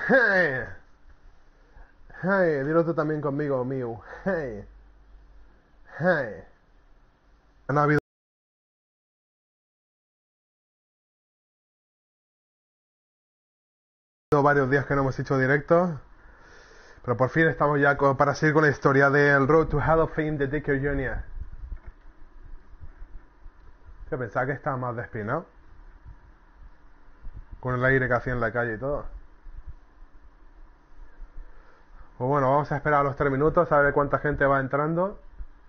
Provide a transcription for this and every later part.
Hey. Hey, dilo tú también conmigo, Miu. Hey. Hey. Han habido varios días que no hemos hecho directos, pero por fin estamos ya para seguir con la historia del Road to Hall of Fame de Dickie Jr. Yo pensaba que estaba más despeinado, con el aire que hacía en la calle y todo. Pues bueno, vamos a esperar a los 3 minutos a ver cuánta gente va entrando.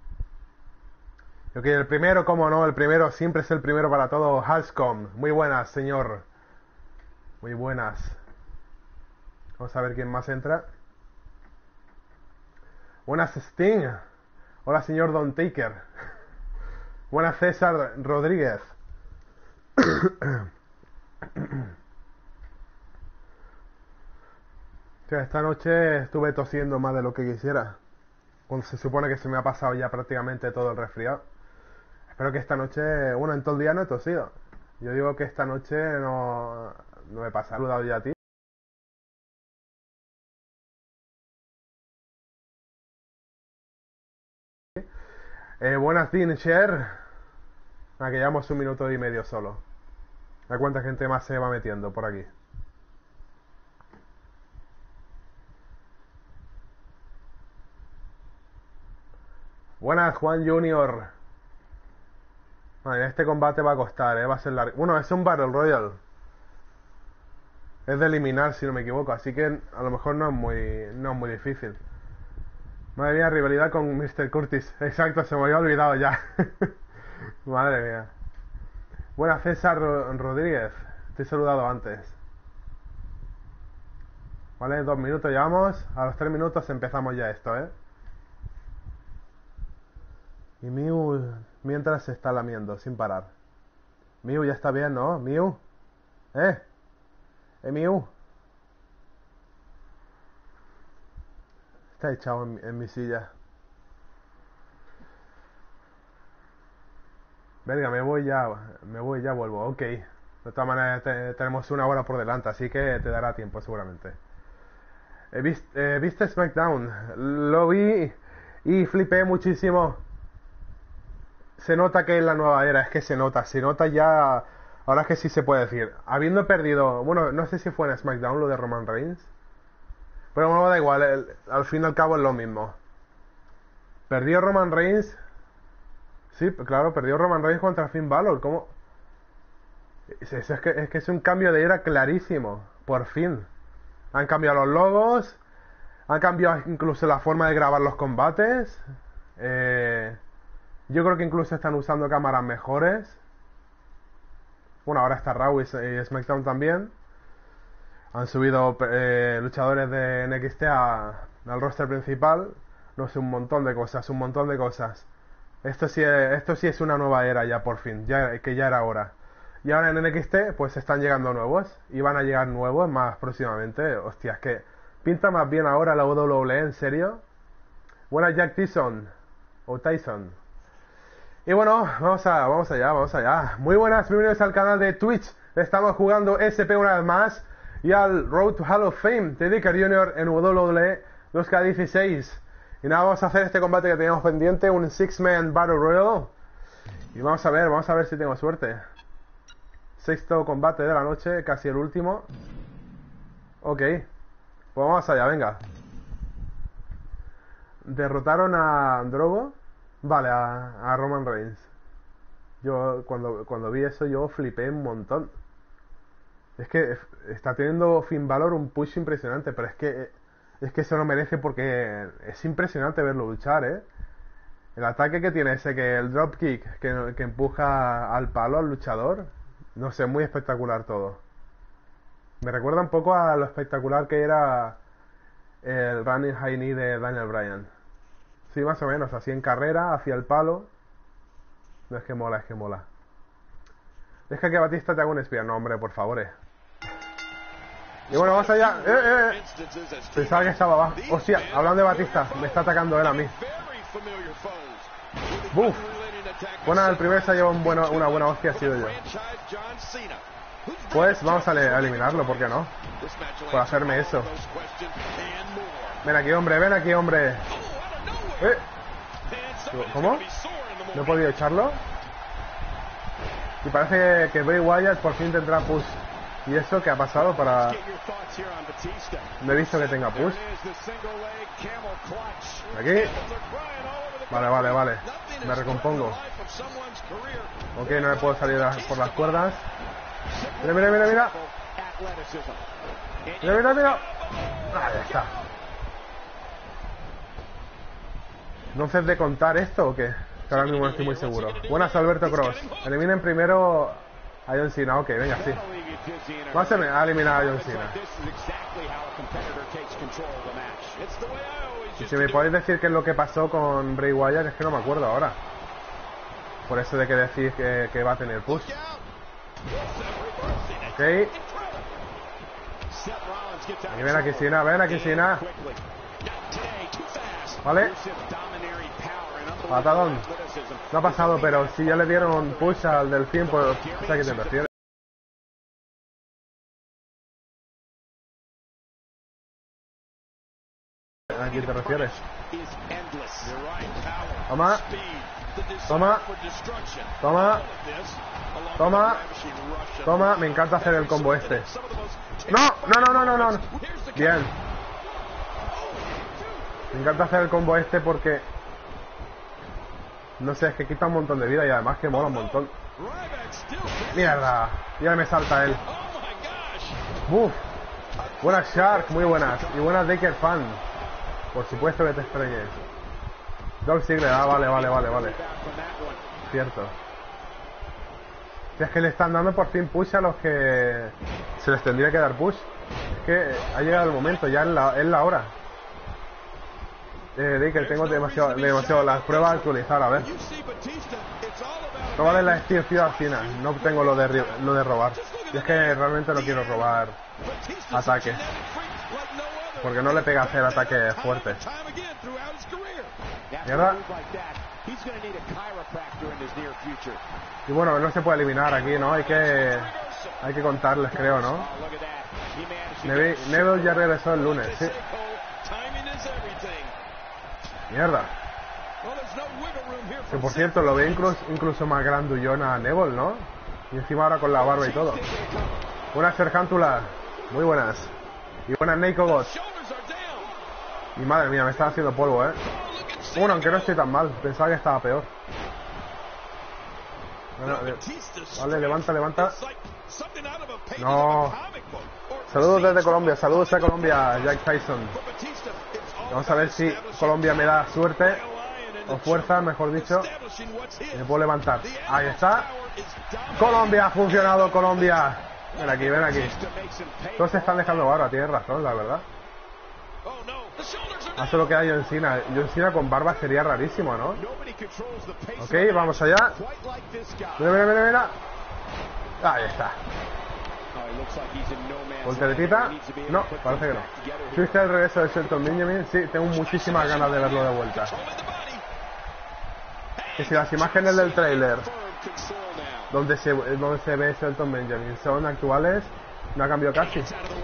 Ok, el primero, como no, el primero siempre es el primero para todo. Halscom, muy buenas, señor. Muy buenas. Vamos a ver quién más entra. Buenas, Sting. Hola, señor Don Taker. Buenas, César Rodríguez. Esta noche estuve tosiendo más de lo que quisiera, cuando se supone que se me ha pasado ya prácticamente todo el resfriado. Espero que esta noche, bueno, en todo el día no he tosido. Yo digo que esta noche no me pasa. Saludado ya a ti. Buenas, Dean Share. Que llevamos 1 minuto y medio solo. A cuánta gente más se va metiendo por aquí. Buenas, Juan Junior. Vale, este combate va a costar, va a ser largo. Bueno, es un Battle Royale. Es de eliminar, si no me equivoco, así que a lo mejor no es muy difícil. Madre mía, rivalidad con Mr. Curtis. Exacto, se me había olvidado ya. Madre mía. Buenas, César Rodríguez. Te he saludado antes. Vale, 2 minutos llevamos. A los 3 minutos empezamos ya esto, Y Miu mientras se está lamiendo sin parar. Miu ya está bien, ¿no? Miu. Miu. Está echado en mi silla. Verga, me voy ya, vuelvo. Ok. De todas maneras tenemos 1 hora por delante, así que te dará tiempo seguramente. ¿Viste SmackDown? Lo vi y flipé muchísimo. Se nota que es la nueva era, es que se nota ya. Ahora es que sí se puede decir. Habiendo perdido, bueno, no sé si fue en SmackDown lo de Roman Reigns, pero bueno, da igual, al fin y al cabo es lo mismo. Perdió Roman Reigns. Sí, claro, perdió Roman Reigns contra Finn Balor. ¿Cómo? Es que es un cambio de era clarísimo. Por fin. Han cambiado los logos. Han cambiado incluso la forma de grabar los combates. Yo creo que incluso están usando cámaras mejores. Bueno, ahora está Raw y SmackDown también. Han subido luchadores de NXT al roster principal. No sé, un montón de cosas. Esto sí es una nueva era ya por fin, que ya era hora. Y ahora en NXT pues están llegando nuevos. Y van a llegar nuevos más próximamente. Hostia, es que pinta más bien ahora la WWE, ¿en serio? Buena, Jack Tyson. O Tyson. Y bueno, vamos allá. Muy buenas, bienvenidos al canal de Twitch. Estamos jugando SP una vez más. Y al Road to Hall of Fame de Dickie Jr. en WWE 2K16. Y nada, vamos a hacer este combate que teníamos pendiente, un 6-man Battle Royale. Y vamos a ver si tengo suerte. 6º combate de la noche, casi el último. Ok, pues vamos allá, venga. Derrotaron a Drogo. Vale, a Roman Reigns. Yo cuando vi eso yo flipé un montón. Es que está teniendo Finn Balor un push impresionante, pero es que eso no merece porque es impresionante verlo luchar, El ataque que tiene el dropkick que empuja al palo al luchador, no sé, muy espectacular todo. Me recuerda un poco a lo espectacular que era el running high knee de Daniel Bryan. Sí, más o menos, así en carrera, hacia el palo. No, es que mola. Deja que Batista te haga un espía. No, hombre, por favor, Y bueno, vamos allá. Pensaba que estaba abajo. Hostia, hablando de Batista, me está atacando él a mí. Buf. Bueno, el primero se ha llevado una buena hostia, ha sido yo. Pues vamos a eliminarlo, ¿por qué no? Por hacerme eso. Ven aquí, hombre, ven aquí, hombre. ¿Cómo? ¿No he podido echarlo? Y parece que Bray Wyatt por fin tendrá push. ¿Y eso qué ha pasado para...? No he visto que tenga push. Aquí. Vale. Me recompongo. Ok, no me puedo salir por las cuerdas. Mira. Mira. Ahí está. ¿No de contar esto o qué? Que ahora mismo no estoy muy seguro. Buenas, Alberto Cross. Eliminen primero a John Cena. Ok, venga, sí. Vamos a eliminar a John Cena. Y si me podéis decir qué es lo que pasó con Bray Wyatt, es que no me acuerdo ahora. Por eso de que decís que va a tener push. Ok. Y ven aquí, Cena. Vale. Patadón. No ha pasado, pero si ya le dieron push al Delfín, pues no sé a qué te refieres. ¿A quién te refieres? Toma. Me encanta hacer el combo este. No. Bien. Me encanta hacer el combo este porque... No sé, es que quita un montón de vida y además que mola un montón. Mierda. Ya me salta él. Uf. Buenas Shark, muy buenas. Y buenas Daker Fan. Por supuesto que te extrañes. Dolph Ziggler, vale. Cierto. Si es que le están dando por fin push a los que se les tendría que dar push. Es que ha llegado el momento, ya es la hora. Daker, tengo demasiado las pruebas a actualizar, a ver. Robarle la Steel Field a Cena. No tengo lo de robar. Y es que realmente no quiero robar ataque. Porque no le pega hacer ataque fuerte. Mierda. Y bueno, no se puede eliminar aquí, ¿no? Hay que contarles, creo, ¿no? Neville ya regresó el lunes, sí. Mierda. Que por cierto, lo veo incluso más grandullón a Neville, ¿no? Y encima ahora con la barba y todo. Buenas, Serjántula. Muy buenas. Y buenas, Neiko God. Y madre mía, me están haciendo polvo, ¿eh? Bueno, aunque no estoy tan mal. Pensaba que estaba peor. Bueno, vale, levanta. No. Saludos desde Colombia. Saludos a Colombia, Jack Tyson. Vamos a ver si Colombia me da suerte. O fuerza, mejor dicho. Y me puedo levantar. Ahí está. Colombia, ha funcionado Colombia. Ven aquí. Todos se están dejando barba, tienes razón, la verdad. Hace lo que hay John Cena. John Cena con barba sería rarísimo, ¿no? Ok, vamos allá. Mira. Ahí está. ¿Volteretita? No, parece que no. ¿Tuviste el regreso de Shelton Benjamin? Sí, tengo muchísimas ganas de verlo de vuelta. Que si las imágenes del trailer donde se ve Shelton Benjamin son actuales, no ha cambiado casi.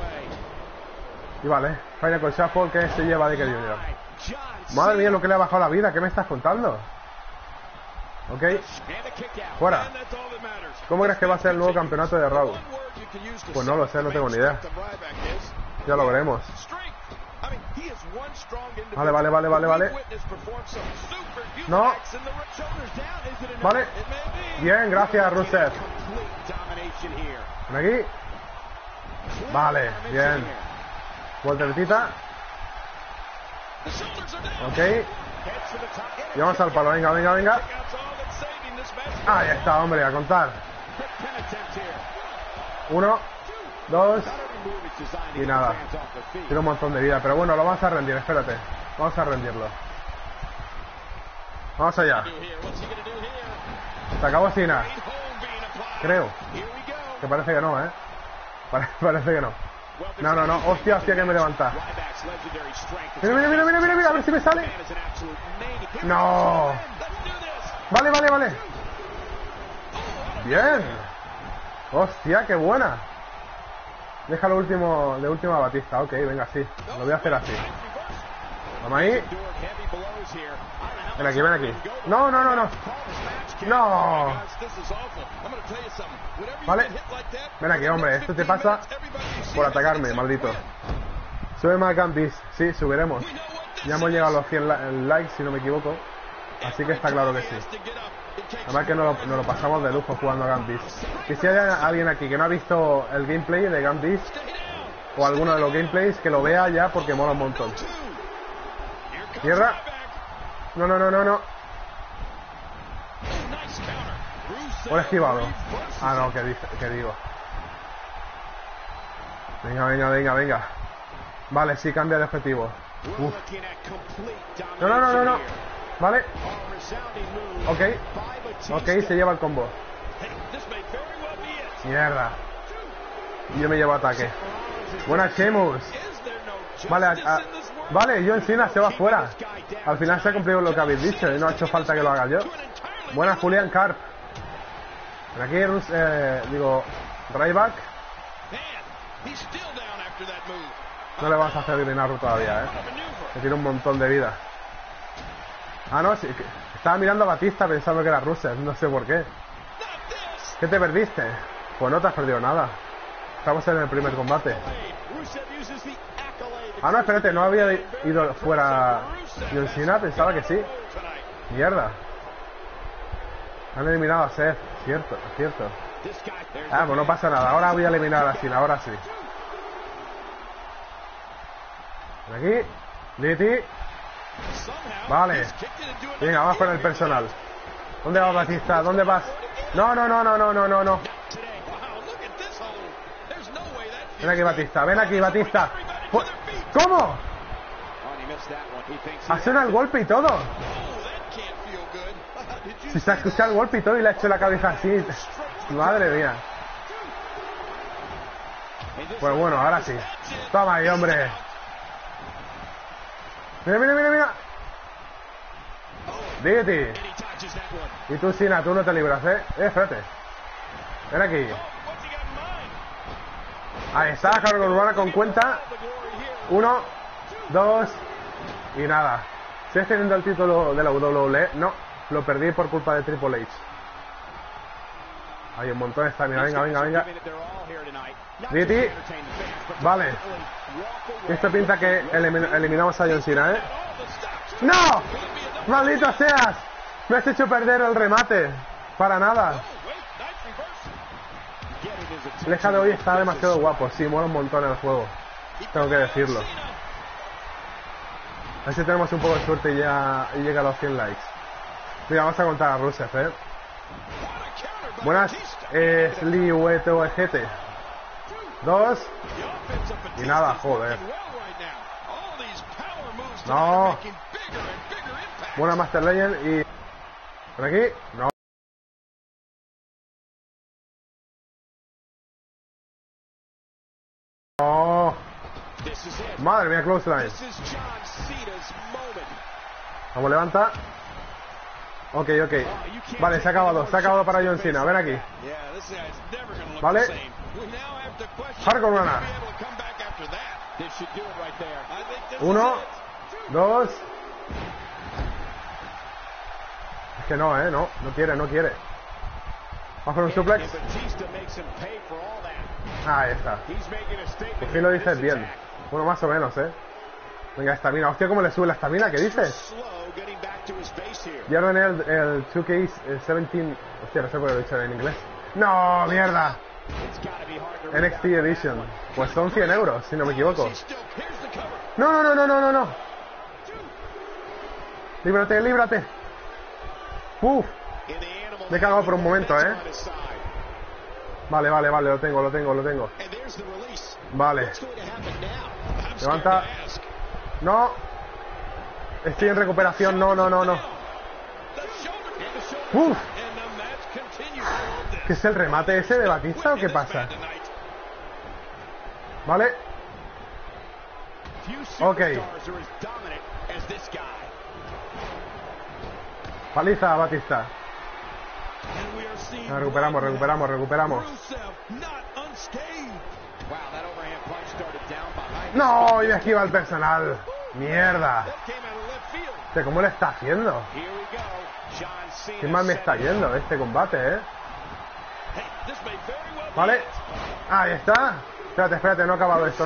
Y vale, Final con Shuffle que se lleva de Jr. Madre mía, lo que le ha bajado la vida, ¿qué me estás contando? Ok, fuera. ¿Cómo crees que va a ser el nuevo campeonato de Raw? Pues no lo sé, no tengo ni idea. Ya lo veremos. Vale. No. Vale. Bien, gracias, Rusev. Ven aquí. Vale, bien. Volteretita. Ok. Y vamos al palo, venga. Ahí está, hombre, a contar. 1, 2 y nada. Tiene un montón de vida, pero bueno, lo vamos a rendir, espérate. Vamos a rendirlo. Vamos allá. Se acabó Cena. Creo. Que parece que no, ¿eh? Parece que no. No. Hostia, que me levanta. Mira, a ver si me sale. No. Vale. Bien. Hostia, qué buena. Deja lo último de última Batista. Ok, venga, sí. Lo voy a hacer así. Vamos ahí. Ven aquí, ven aquí. No, no, no, no. No. Vale. Ven aquí, hombre. Esto te pasa por atacarme, maldito. Sube más Gambis. Sí, subiremos. Ya hemos llegado a los 100 likes, si no me equivoco. Así que está claro que sí. Además que nos lo pasamos de lujo jugando a Gambis. Y si hay alguien aquí que no ha visto el gameplay de Gambis, o alguno de los gameplays, que lo vea ya porque mola un montón. Tierra. No, no, no, no, no. Por esquivado. Ah, no, ¿qué digo? Venga, venga, venga, venga. Vale, sí, cambia de objetivo. Uf. No, no, no, no, no. Vale. Ok. Ok, se lleva el combo. Mierda. Y yo me llevo ataque. Buena Sheamus. Vale, vale, John Cena se va fuera. Al final se ha cumplido lo que habéis dicho y no ha hecho falta que lo haga yo. Buena Julian Carp. Aquí, Ryback. No le vamos a hacer eliminar todavía, que tiene un montón de vida. Ah, no, sí, estaba mirando a Batista pensando que era Rusev, no sé por qué. ¿Qué te perdiste? Pues no te has perdido nada. Estamos en el primer combate. Ah, no, espérate, no había ido fuera John Cena, pensaba que sí. Mierda. Han eliminado a Seth, cierto, cierto. Ah, pues no pasa nada, ahora voy a eliminar a Cena, ahora sí. Aquí, DT. Vale. Venga, vamos con el personal. ¿Dónde vas, Batista? ¿Dónde vas? No, no, no, no, no, no, no, no. Ven aquí, Batista, ven aquí, Batista. ¿Cómo? Ha sonado el golpe y todo. Si se ha escuchado el golpe y todo y le ha hecho la cabeza así. Madre mía. Pues bueno, ahora sí. Toma ahí, hombre. Mira, mira, mira, mira. Dígate. Y tú, Cena, tú no te libras, espérate. Ven aquí. Ahí está, carga urbana con cuenta. 1, 2 y nada. ¿Sigues teniendo el título de la WWE? No, lo perdí por culpa de Triple H. Hay un montón de estamina. Venga, venga, venga. DT. Vale. Esto pinta que eliminamos a John Cena, ¡No! ¡Maldito seas! Me has hecho perder el remate. Para nada. Leja de hoy está demasiado guapo. Sí, mola un montón el juego. Tengo que decirlo. A ver si tenemos un poco de suerte y llega a los 100 likes. Mira, vamos a contar a Rusev, Buenas, Sliwet 2 y nada, joder. No. Buena Master Legend y por aquí, no. No. Madre mía, close line. Vamos, levanta. Ok, ok. Vale, se ha acabado para John Cena. Ven aquí. Vale. Hardcore Runner. 1, 2. Es que no, no quiere, no quiere. Vamos con un suplex. Ahí está. Por fin lo dices bien. Bueno, más o menos, Venga, estamina. Hostia, ¿cómo le sube la estamina? ¿Qué dices? Ya ordené el 2K17. Hostia, no sé por qué lo he dicho en inglés. ¡No, mierda! NXT Edition. Pues son 100 euros, si no me equivoco. ¡No, no, no, no, no, no, no! ¡Líbrate, líbrate! ¡Uf! Me he cagado por un momento, Vale, vale, vale, lo tengo. Vale. Levanta. No. Estoy en recuperación, no. Uf. ¿Qué es el remate ese de Batista o qué pasa? Vale. Ok. Paliza, Batista. Recuperamos. No, y me esquiva el personal. Mierda. ¿Cómo le está haciendo? Qué mal me está yendo este combate, Vale. Ahí está. Espérate, no ha acabado esto,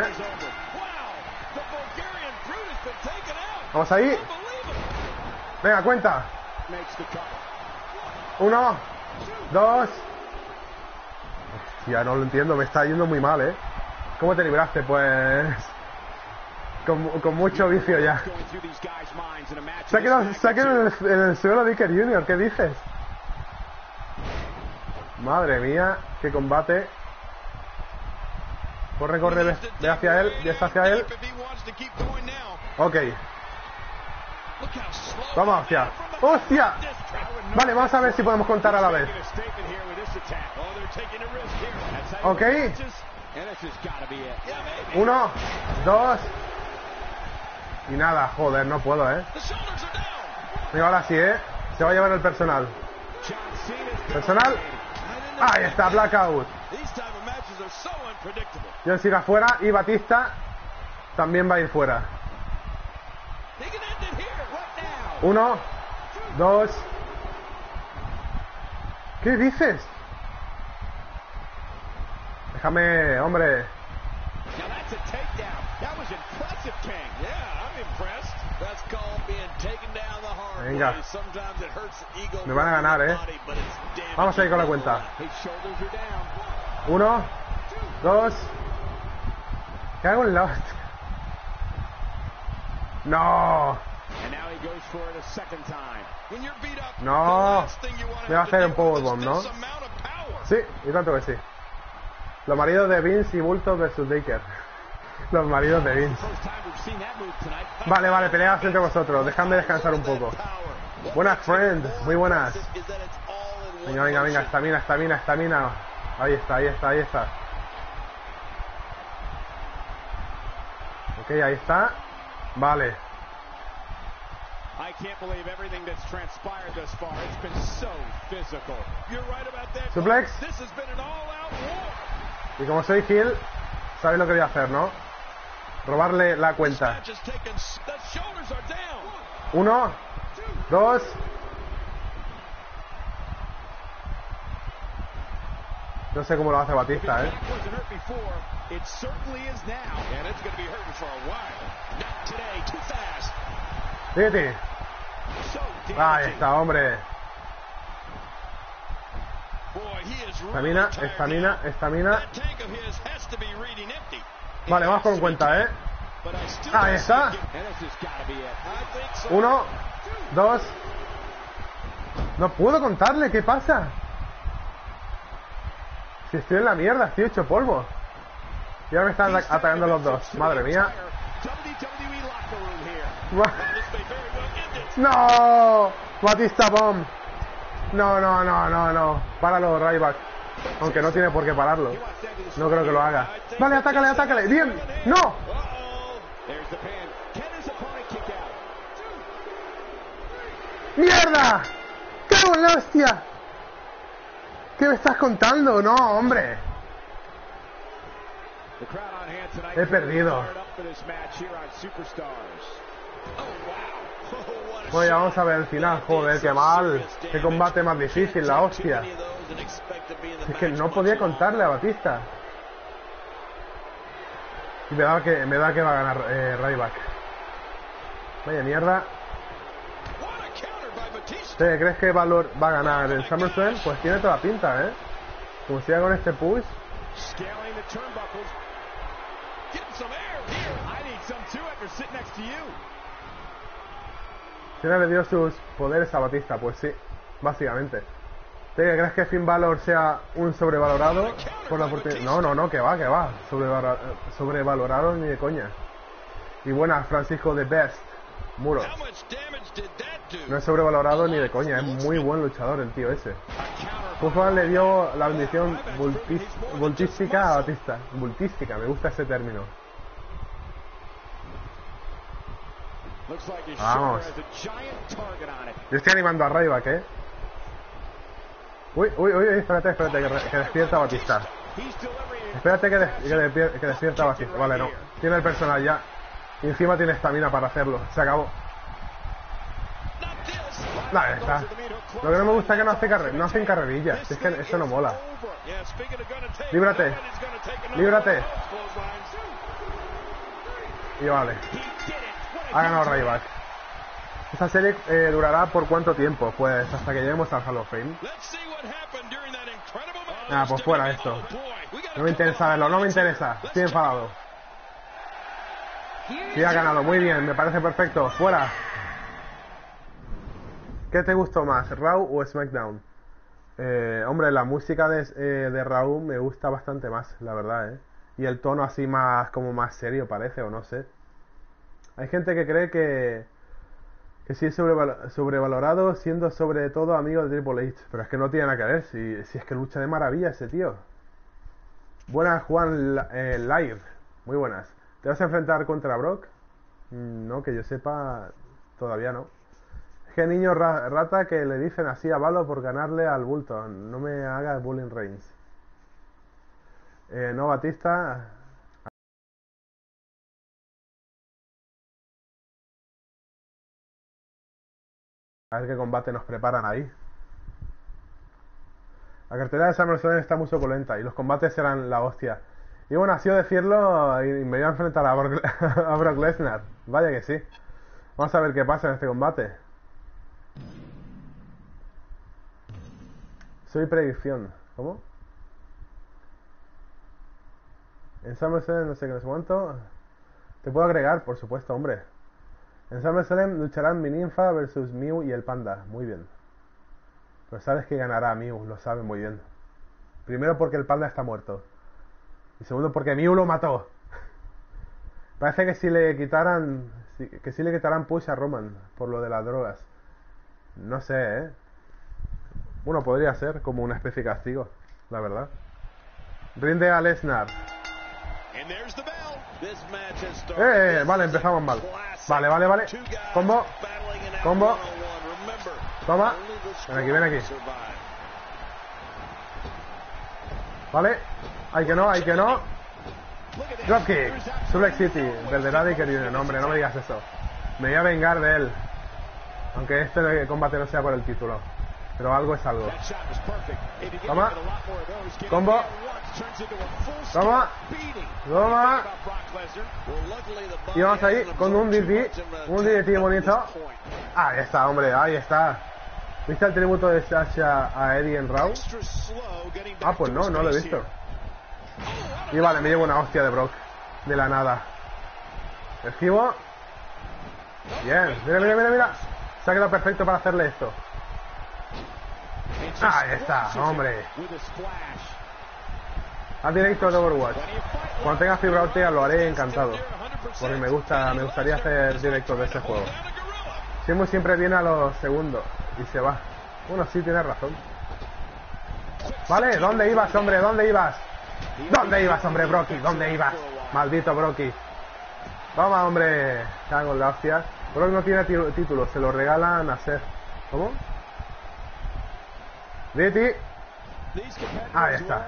Vamos ahí. Venga, cuenta. 1, 2. Hostia, no lo entiendo, me está yendo muy mal, ¿Cómo te libraste? Pues... Con mucho vicio ya. Se ha quedado en el suelo de Iker Jr., ¿qué dices? Madre mía, qué combate. Corre, ve hacia él, ya está hacia él. Ok. Vamos hacia. ¡Hostia! Vale, vamos a ver si podemos contar a la vez. Ok. 1, 2. Y nada, joder, no puedo, Venga, ahora sí, Se va a llevar el personal. Ahí está, Blackout. John Cena fuera y Batista también va a ir fuera. 1, 2. ¿Qué dices? Déjame, hombre. Venga. Me van a ganar, Vamos a ir con la cuenta. 1, 2. ¿Qué hago en la hostia? No. No. Me va a hacer un powerbomb, ¿no? Sí, y tanto que sí. Los maridos de Vince y Bulto versus Taker. Los maridos de Vince. Vale, pelead entre vosotros. Dejadme descansar un poco. Buenas, friend. Muy buenas. Venga. Estamina. Ahí está. Ok, ahí está. Vale. Suplex. Y como soy heel, sabéis lo que voy a hacer, ¿no? Robarle la cuenta. 1, 2. No sé cómo lo hace Batista, Fíjate. Ahí está, hombre. Estamina. Vale, vamos con cuenta, Ahí está. 1, 2. No puedo contarle, ¿qué pasa? Si estoy en la mierda, estoy hecho polvo. Y ahora me están atacando los dos. Madre mía. No. Batista Bomb. No. Páralo, Ryback. Aunque no tiene por qué pararlo. No creo que lo haga. Vale, atácale. Bien. No. ¡Mierda! ¡Cago en la hostia! ¿Qué me estás contando? No, hombre. He perdido. Bueno, ya vamos a ver el final. Joder, qué mal. Qué combate más difícil, la hostia. Es que no podía contarle a Batista. Y me da que va a ganar Ryback. Vaya mierda. ¿Crees que Valor va a ganar el SummerSlam? Pues tiene toda la pinta, Como siga con este push. Cena le dio sus poderes a Batista, pues sí, básicamente. ¿Crees que Finn Balor sea un sobrevalorado por la oportunidad? No, que va. Sobrevalorado ni de coña. Y buena, Francisco de Best. Muro. No es sobrevalorado ni de coña, es muy buen luchador el tío ese. Pufan le dio la bendición voltística a Batista. Voltística, me gusta ese término. Vamos. Yo estoy animando a Ryback, Uy, uy, uy, espérate, que despierta a Batista. Espérate que despierta a Batista. Vale, no. Tiene el personal ya. Y encima tiene estamina para hacerlo. Se acabó. Ahí está. Lo que no me gusta es que no hacen carrerillas. Es que eso no mola. Líbrate. Líbrate. Y vale. Ha ganado Ryback. Esta serie durará por cuánto tiempo? Pues hasta que lleguemos al Hall of Fame. Ah, pues fuera esto. No me interesa verlo, no me interesa. Estoy enfadado. Sí, ha ganado, muy bien, me parece perfecto. Fuera. ¿Qué te gustó más, Raw o SmackDown? Hombre, la música de Raw me gusta bastante más, la verdad, Y el tono así más, como más serio parece, o no sé. Hay gente que cree que sí es sobrevalorado, siendo sobre todo amigo de Triple H. Pero es que no tiene nada que ver, si es que lucha de maravilla ese tío. Buenas, Juan Live. Muy buenas. ¿Te vas a enfrentar contra Brock? No, que yo sepa, todavía no. ¿Qué niño rata que le dicen así a Valo por ganarle al bulto? No me hagas bullying, Reigns. No, Batista. A ver qué combate nos preparan ahí. La cartelera de SummerSlam está muy suculenta y los combates serán la hostia. Y bueno, ha sido decirlo y me voy a enfrentar a Brock Lesnar. Vaya que sí. Vamos a ver qué pasa en este combate. Soy predicción. ¿Cómo? En SummerSlam no sé qué, no sé cuánto. Te puedo agregar, por supuesto, hombre. En SummerSlam lucharán mi ninfa versus Mew y el panda. Muy bien. Pero sabes que ganará Mew, lo saben muy bien. Primero porque el panda está muerto. Y segundo porque Mew lo mató. Parece que si le quitaran push a Roman por lo de las drogas. No sé, Bueno, podría ser como una especie de castigo, la verdad. Rinde a Lesnar. Vale, empezamos mal. Vale. Combo. Toma. Ven aquí. Vale. Hay que no. Dropkick. Suplex City. Verdadero y querido. No, hombre, no me digas eso. Me voy a vengar de él. Aunque este combate no sea por el título. Pero algo es algo. Toma. Combo. Toma. Y vamos ahí con un DDT bonito. Ahí está, hombre, ahí está. ¿Viste el tributo de Sasha a Eddie en Raw? Ah, pues no lo he visto. Y vale, me llevo una hostia de Brock. De la nada. Esquivo. Bien, mira. Se ha quedado perfecto para hacerle esto. Ahí está, hombre. Al directo de Overwatch. Cuando tenga fibra óptica lo haré encantado. Porque me gustaría hacer directos de ese juego. Siempre viene a los segundos y se va. Bueno, sí, tienes razón. Vale, ¿dónde ibas, hombre? ¿Dónde ibas, hombre, Brocky? ¿Dónde ibas? Maldito Brocky. Toma, hombre. Cago en la hostia. Brock no tiene título, se lo regalan a Seth. ¿Cómo? DT. Ahí está.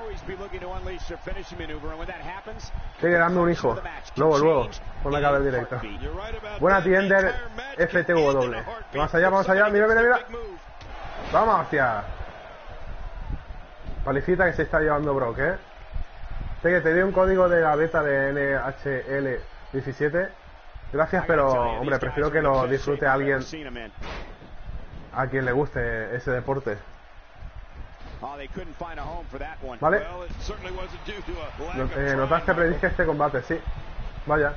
Sigue dando un hijo. Luego, por la cara del directo. Buena tiender FTW. Vamos allá, mira. Vamos, hostia. Palicita que se está llevando Brock, Te doy un código de la beta de NHL17. Gracias, pero, hombre, prefiero que lo disfrute alguien a quien le guste ese deporte. Vale. Notaste, predije este combate, sí. Vaya.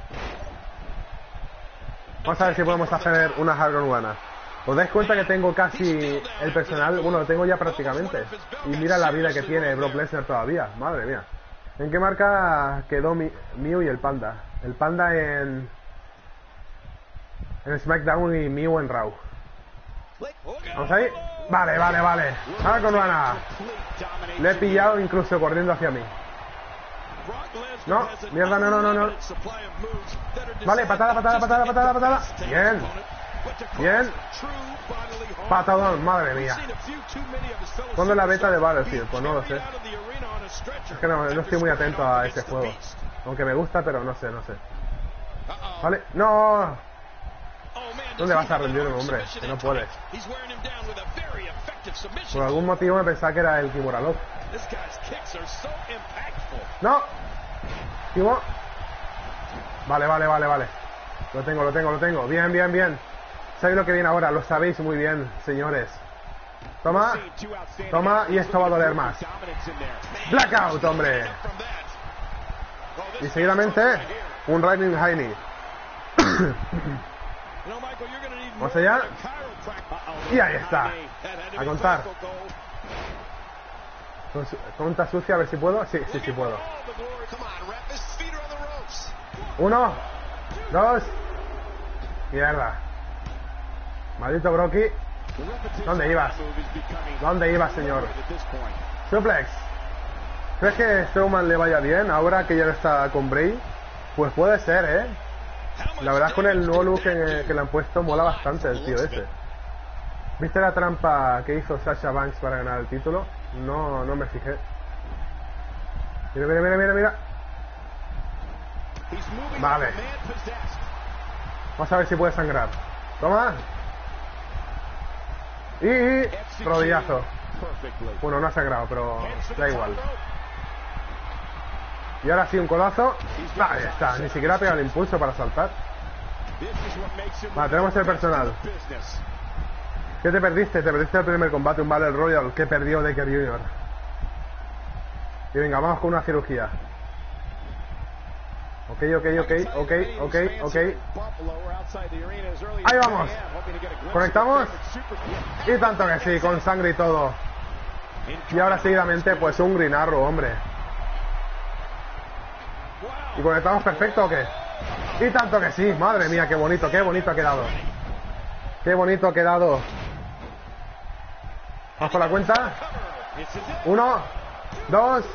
Vamos a ver si podemos hacer una hardcore buena. ¿Os dais cuenta que tengo casi el personal? Bueno, lo tengo ya prácticamente. Y mira la vida que tiene Brock Lesnar todavía. Madre mía. ¿En qué marca quedó Mew y el panda? El panda en SmackDown y Mew en Raw. Vamos ahí. Vale. Ahora con Ana. Le he pillado incluso corriendo hacia mí. No, mierda, no. Vale, patada. Bien. Patadón, madre mía. ¿Dónde es la beta de Battlefield? Pues no lo sé. Es que no estoy muy atento a ese juego. Aunque me gusta, pero no sé. Vale, no. ¿Dónde vas a rendirme, hombre? Que no puedes. Por algún motivo me pensaba que era el Kimura Lock. ¡No! Kimo. Vale. Lo tengo. Bien. Sabéis lo que viene ahora, lo sabéis muy bien, señores. Toma. Y esto va a doler más. Blackout, hombre. Y seguidamente, un Riding Heine. Vamos allá. Y ahí está. A contar. Conta sucia, a ver si puedo. Sí puedo. 1, 2. Mierda. Maldito Brocky. ¿Dónde ibas, señor? Suplex. ¿Crees que Strowman le vaya bien ahora que ya no está con Bray? Pues puede ser, ¿eh? La verdad es que con el nuevo look que le han puesto mola bastante el tío ese. ¿Viste la trampa que hizo Sasha Banks para ganar el título? No me fijé. Mira. Vale. Vamos a ver si puede sangrar. Toma. Y rodillazo. Bueno, no ha sangrado, pero da igual. Y ahora sí, un codazo. Ahí está, ni siquiera ha pegado el impulso para saltar. Vale, tenemos el personal. ¿Qué te perdiste? Te perdiste el primer combate, un Battle Royale que perdió Decker Jr. Y venga, vamos con una cirugía. Ok. Ahí vamos. Conectamos. Y tanto que sí, con sangre y todo. Y ahora seguidamente pues un Green Arrow, hombre. ¿Y conectamos perfecto o qué? Y tanto que sí, madre mía, qué bonito ha quedado. Vamos con la cuenta. 1, 2.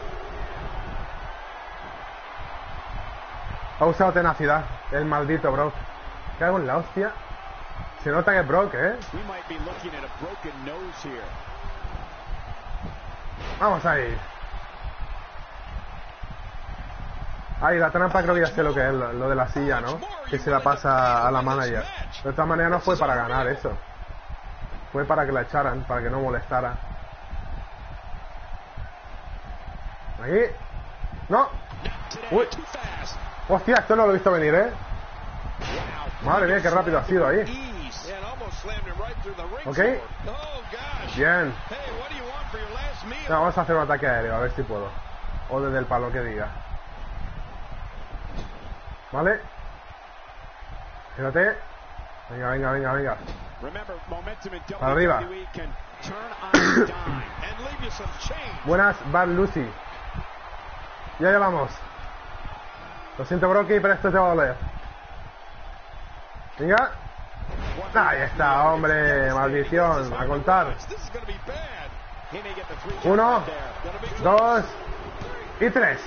Ha usado tenacidad, el maldito Brock. ¿Qué hago en la hostia? Se nota que es Brock, ¿eh? Vamos ahí. Ahí, la trampa creo que ya sé lo que es, lo de la silla, ¿no? Que se la pasa a la manager. De todas maneras no fue para ganar eso. Fue para que la echaran, para que no molestara. Ahí. ¡No! ¡Uy! ¡Hostia! Esto no lo he visto venir, ¿eh? Madre mía, qué rápido ha sido ahí. Ok. Bien. No, vamos a hacer un ataque aéreo, a ver si puedo. O desde el palo que diga. Vale. Fíjate. Venga. Para arriba. Buenas, Bad Lucy. Ya vamos. Lo siento, Brocky, pero esto te va a doler. Venga. Ahí está, hombre. Maldición. A contar. 1, 2 y 3.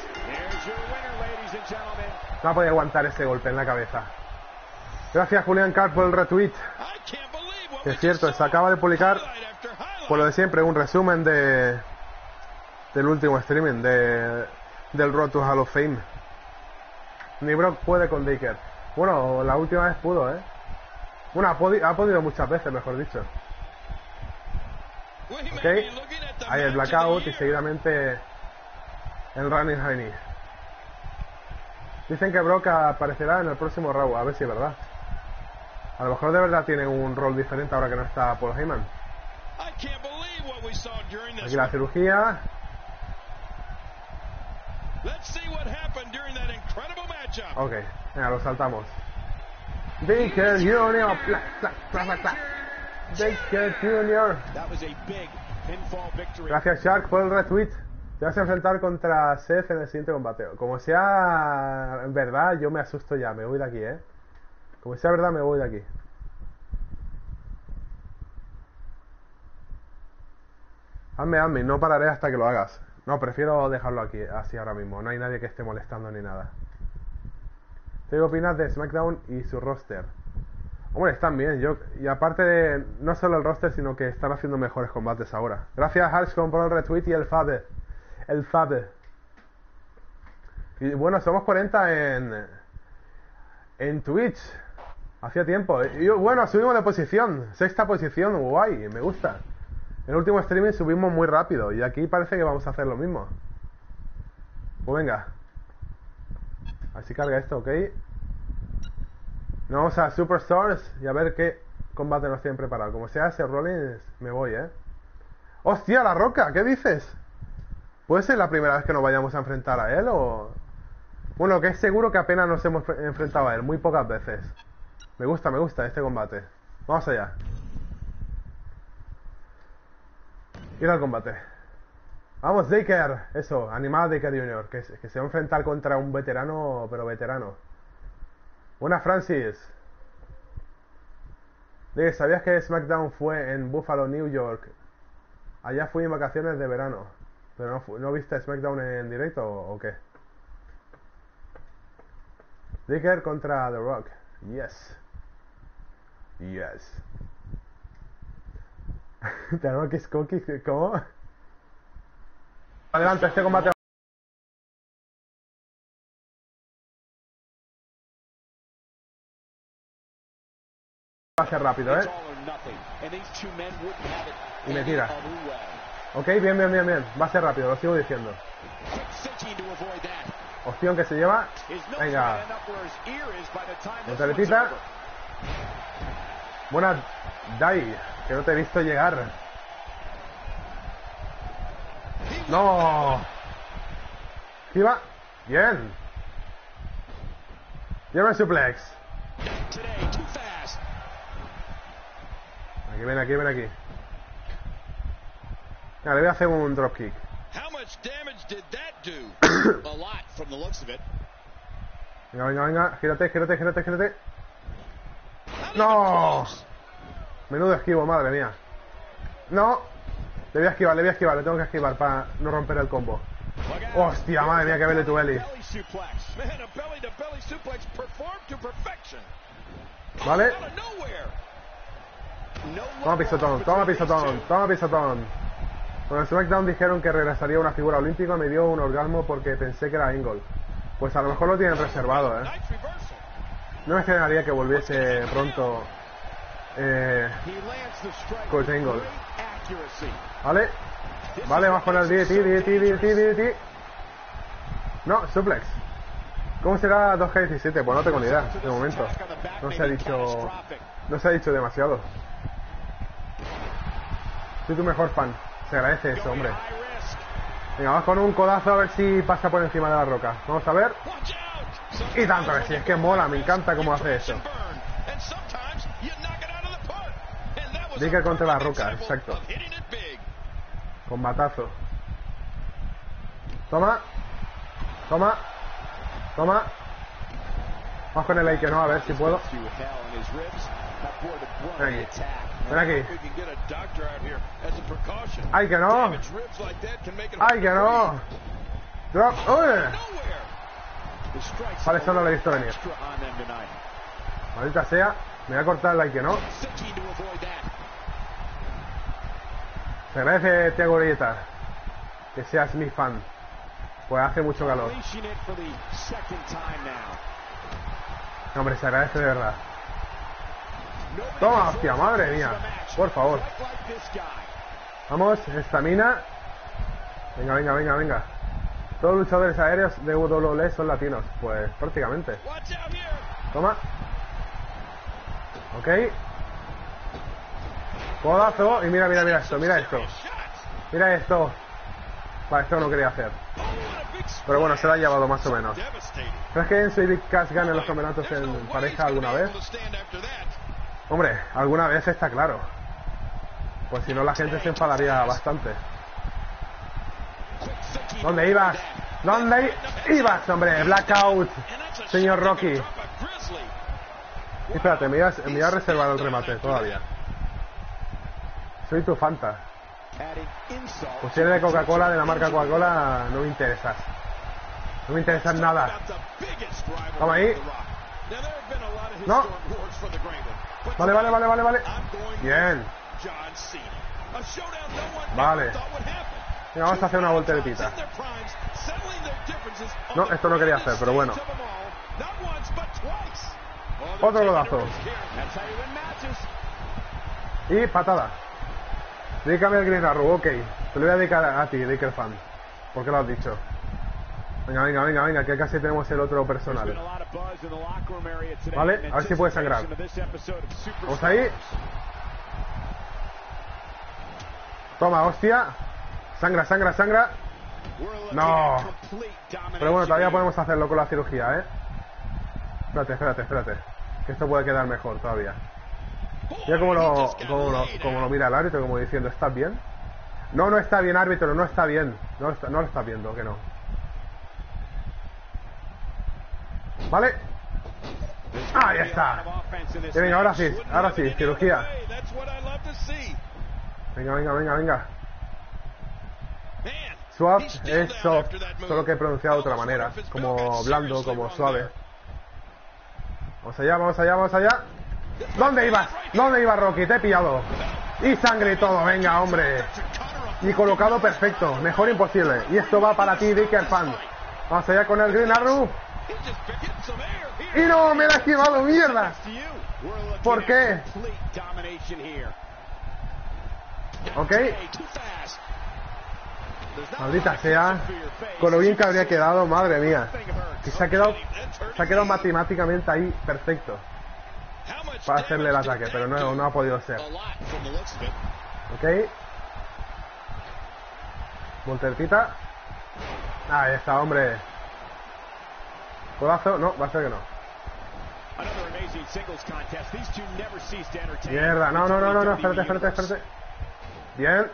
No ha podido aguantar ese golpe en la cabeza. Gracias, Julián Carr, por el retweet. Que es cierto, se acaba de publicar, por lo de siempre, un resumen del último streaming del Road to Hall of Fame. Ni Brock puede con Taker. Bueno, la última vez pudo, ¿eh? Bueno, ha podido muchas veces, mejor dicho. Ok. Ahí el Blackout y seguidamente el Running Heine. Dicen que Brock aparecerá en el próximo Raw, a ver si es verdad. A lo mejor de verdad tiene un rol diferente ahora que no está Paul Heyman. Aquí la cirugía. Ok, venga, lo saltamos. Baker Jr. Baker Jr. Gracias, Shark, por el retweet. Te vas a enfrentar contra Seth en el siguiente combate. Como sea en verdad, yo me asusto ya. Me voy de aquí, ¿eh? Como sea verdad, me voy de aquí. Hazme, no pararé hasta que lo hagas. No, prefiero dejarlo aquí, así ahora mismo. No hay nadie que esté molestando ni nada. ¿Qué opinas de SmackDown y su roster? Hombre, están bien. Y aparte de no solo el roster, sino que están haciendo mejores combates ahora. Gracias, Halscom, por el retweet y el Fabe. El Fabe. Y bueno, somos 40 en Twitch. Hacía tiempo. Y bueno, subimos de posición. 6ª posición, guay, me gusta. En el último streaming subimos muy rápido. Y aquí parece que vamos a hacer lo mismo. Pues venga. Así carga esto, ¿ok? Nos vamos a Superstars y a ver qué combate nos tienen preparado. Como sea ese Rollins, me voy, ¿eh? ¡Hostia, La Roca! ¿Qué dices? ¿Puede ser la primera vez que nos vayamos a enfrentar a él o...? Bueno, que es seguro que apenas nos hemos enfrentado a él. Muy pocas veces. Me gusta este combate. Vamos allá. Ir al combate. Vamos, Daker. Eso, Animal Daker Jr. Que se va a enfrentar contra un veterano, pero veterano. Buena, Francis. ¿Sabías que SmackDown fue en Buffalo, New York? Allá fui en vacaciones de verano. ¿Pero no viste SmackDown en directo o qué? Daker contra The Rock. Yes. Yes. The Rock is cookie. ¿Cómo? Adelante, este combate va a ser rápido, ¿eh? Y me tira. Ok, bien. Va a ser rápido, lo sigo diciendo. Opción que se lleva. Venga. Montaletita. Buena Dai, que no te he visto llegar. No. Esquiva. Bien. Lleva el suplex. Ven aquí. Le voy a hacer un dropkick. Venga. Gírate. ¡No! Menudo esquivo, madre mía. ¡No! Le voy a esquivar, le tengo que esquivar para no romper el combo. ¡Hostia, madre mía, que belly to belly! ¿Vale? Toma pisotón. Con el SmackDown dijeron que regresaría una figura olímpica. Me dio un orgasmo porque pensé que era Angle. Pues a lo mejor lo tienen reservado, ¿eh? No me extrañaría que volviese pronto Kurt Angle. Vale, vamos con el DDT. No, suplex. ¿Cómo será 2K17? Pues no tengo ni idea, de momento. No se ha dicho demasiado. Soy tu mejor fan. Se agradece eso, hombre. Venga, vamos con un codazo a ver si pasa por encima de La Roca. Vamos a ver. Y tanto que sí, es que mola, me encanta cómo hace eso. Diga contra La Roca, exacto. Combatazo. Toma. Vamos con el Ike, ¿no? A ver si puedo. Ven aquí. ¡Ay, que no! ¡Drop! ¡Uy! Vale, eso no lo he visto venir. Maldita sea. Me voy a cortar el like, ¿no? Se agradece, Tiago Orelleta, que seas mi fan. Pues hace mucho calor. No, hombre, se agradece de verdad. Toma, hostia, madre mía. Por favor. Vamos, estamina. Venga. Todos los luchadores aéreos de WWE son latinos. Pues prácticamente. Toma. Ok. Codazo. Y mira esto. Mira esto. Vale, esto no quería hacer. Pero bueno, se lo ha llevado más o menos. ¿Crees que Enzo y Big Cass ganen los campeonatos en pareja alguna vez? Hombre, alguna vez está claro. Pues si no, la gente se enfadaría bastante. ¿Dónde ibas? Hombre? Blackout, señor Rocky. Espérate, me voy a reservar el remate todavía. Soy tu Fanta. Pues si eres de Coca-Cola, de la marca Coca-Cola, no me interesas. No me interesas nada. Vamos ahí. No. Vale, vale, vale, vale, vale. Bien. Vale. Venga, vamos a hacer una volteretita. No, esto no quería hacer, pero bueno. Otro codazo. Y patada. Dedícame el Green Arrow, ok. Te lo voy a dedicar a ti, Dicker Fan. ¿Por qué lo has dicho? Venga, venga, venga, venga, que casi tenemos el otro personal. Vale, a ver si puede sangrar. Vamos ahí. Toma, hostia. Sangra, sangra, sangra. No. Pero bueno, todavía podemos hacerlo con la cirugía, ¿eh? Espérate, espérate, espérate. Que esto puede quedar mejor todavía. Mira cómo lo mira el árbitro, como diciendo, ¿estás bien? No, no está bien, árbitro, no está bien. No lo está viendo, que no. Vale. Ahí está. Y venga, ahora sí, cirugía. Venga, venga, venga, venga. Suave es soft, solo que he pronunciado de otra manera. Como blando, como suave. Vamos allá, vamos allá, vamos allá. ¿Dónde ibas? ¿Dónde ibas, Rocky? Te he pillado. Y sangre y todo, venga, hombre. Y colocado perfecto, mejor imposible. Y esto va para ti, Dicker Fan. Vamos allá con el Green Arrow. Y no, me la he esquivado, mierda. ¿Por qué? Ok. Maldita sea. Con lo bien que habría quedado, madre mía. Que se ha quedado matemáticamente ahí perfecto para hacerle el ataque, pero no ha podido ser. Ok. Voltercita. Ahí está, hombre. Codazo, no, va a ser que no. Mierda, no, no, no, no, no, espérate, espérate, espérate. Bien.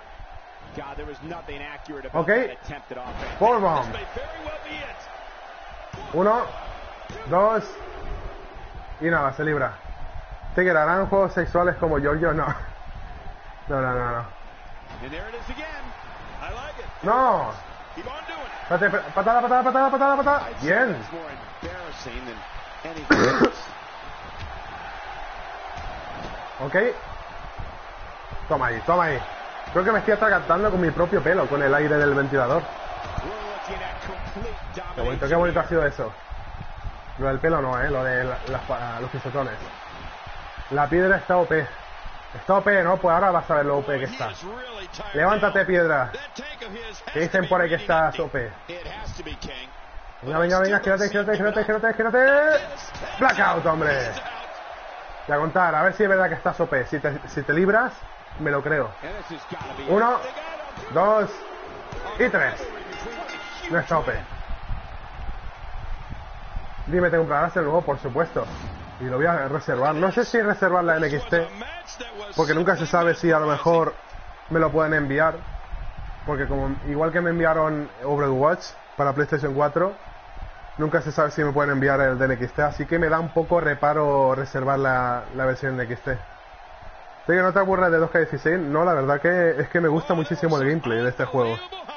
Ok. Powerbomb. 1, 2. Y nada, se libra. ¿Te quedarán juegos sexuales como Giorgio? No. No, no, no, no. No. Espérate, patada, patada, patada, patada, patada. Bien. Ok. Toma ahí, toma ahí. Creo que me estoy atragantando con mi propio pelo, con el aire del ventilador. Qué bonito ha sido eso. Lo del pelo no, lo de los pisotones. La piedra está OP. Está OP, ¿no? Pues ahora vas a ver lo OP que está. Levántate, piedra. Que dicen por ahí que estás OP. Venga, venga, venga, gírate, gírate, gírate, gírate, gírate. Blackout, hombre. Voy a contar, a ver si es verdad que estás OP. Si te libras, me lo creo. 1, 2 y 3. No está OP. Dime, ¿te comprarás el nuevo? Por supuesto. Y lo voy a reservar. No sé si reservar la NXT, porque nunca se sabe si a lo mejor me lo pueden enviar. Porque como igual que me enviaron Overwatch para PlayStation 4, nunca se sabe si me pueden enviar el de NXT. Así que me da un poco reparo reservar la versión NXT. ¿Sí que no te aburres de 2K16? No, la verdad que es que me gusta muchísimo el gameplay de este juego.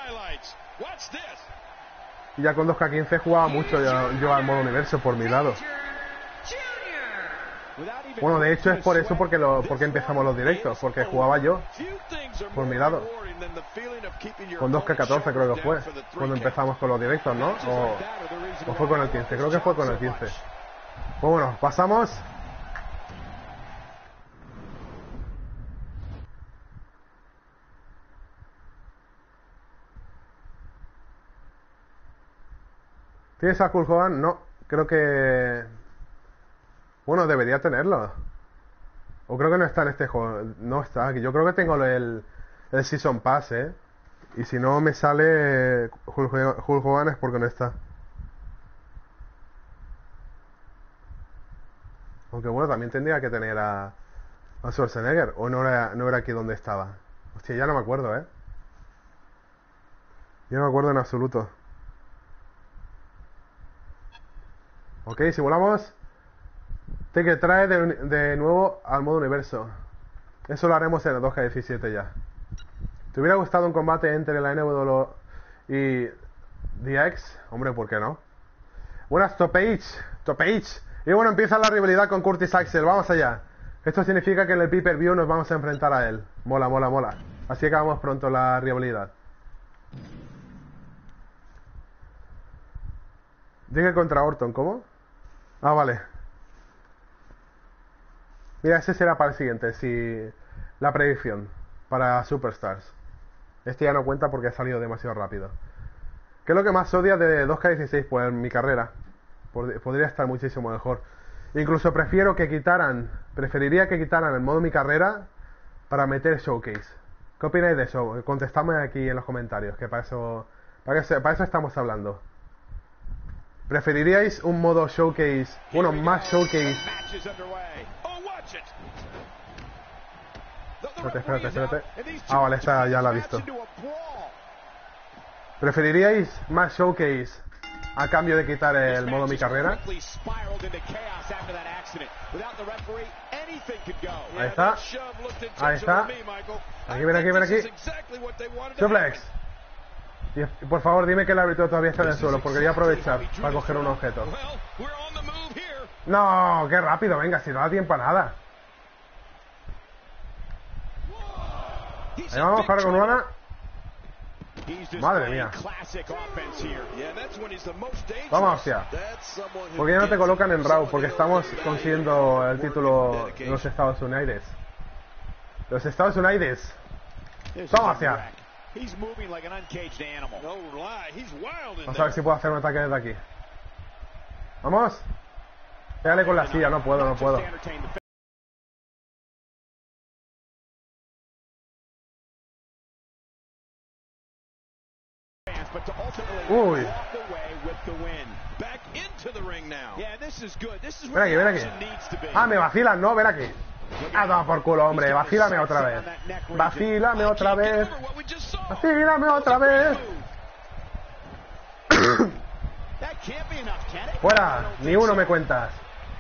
Y ya con 2K15 jugaba mucho yo al modo universo por mi lado. Bueno, de hecho es por eso porque empezamos los directos, porque jugaba yo por mi lado. Con 2K14 creo que fue cuando empezamos con los directos, ¿no? O fue con el 15, creo que fue con el 15. Pues bueno, pasamos. ¿Tienes a Hulk Hogan? No, creo que... Bueno, debería tenerlo. O creo que no está en este juego. No está, yo creo que tengo el Season Pass, ¿eh? Y si no me sale Hulk Hogan es porque no está. Aunque bueno, también tendría que tener a Schwarzenegger. O no era aquí donde estaba. Hostia, ya no me acuerdo, ¿eh? Ya no me acuerdo en absoluto. Ok, simulamos. Te que trae de nuevo al modo universo. Eso lo haremos en el 2K17 ya. ¿Te hubiera gustado un combate entre la NW y DX? Hombre, ¿por qué no? Buenas, Topage. Y bueno, empieza la rivalidad con Curtis Axel. Vamos allá. Esto significa que en el pay-per-view nos vamos a enfrentar a él. Mola, mola, mola. Así acabamos pronto la rivalidad. Llegue contra Orton, ¿cómo? Ah, vale. Mira, ese será para el siguiente. Si la predicción para Superstars. Este ya no cuenta porque ha salido demasiado rápido. ¿Qué es lo que más odia de 2K16? Pues en mi carrera. Podría estar muchísimo mejor. Incluso preferiría que quitaran el modo mi carrera para meter Showcase. ¿Qué opináis de eso? Contestadme aquí en los comentarios, que para eso estamos hablando. ¿Preferiríais un modo Showcase, bueno, más Showcase? Espérate. Ah, vale, esta ya la he visto. ¿Preferiríais más Showcase a cambio de quitar el modo mi carrera? Ahí está. Ahí está. Ven aquí. Suplex. Y por favor, dime que el árbitro todavía está en el suelo, porque voy a aprovechar para coger un objeto. No, qué rápido, venga, si no da tiempo a nada. Ahí vamos, para con una. Madre mía. Vamos, hostia. Porque ya no te colocan en Raw, porque estamos consiguiendo el título de los Estados Unidos. Los Estados Unidos. Toma hacia. Vamos a ver si puedo hacer un ataque desde aquí. Vamos. Pégale con la silla, no puedo. Uy. Ven aquí. Ah, me vacilan, no, ven aquí. Ah, toma por culo, hombre, vacílame otra vez. Fuera, ni uno me cuentas.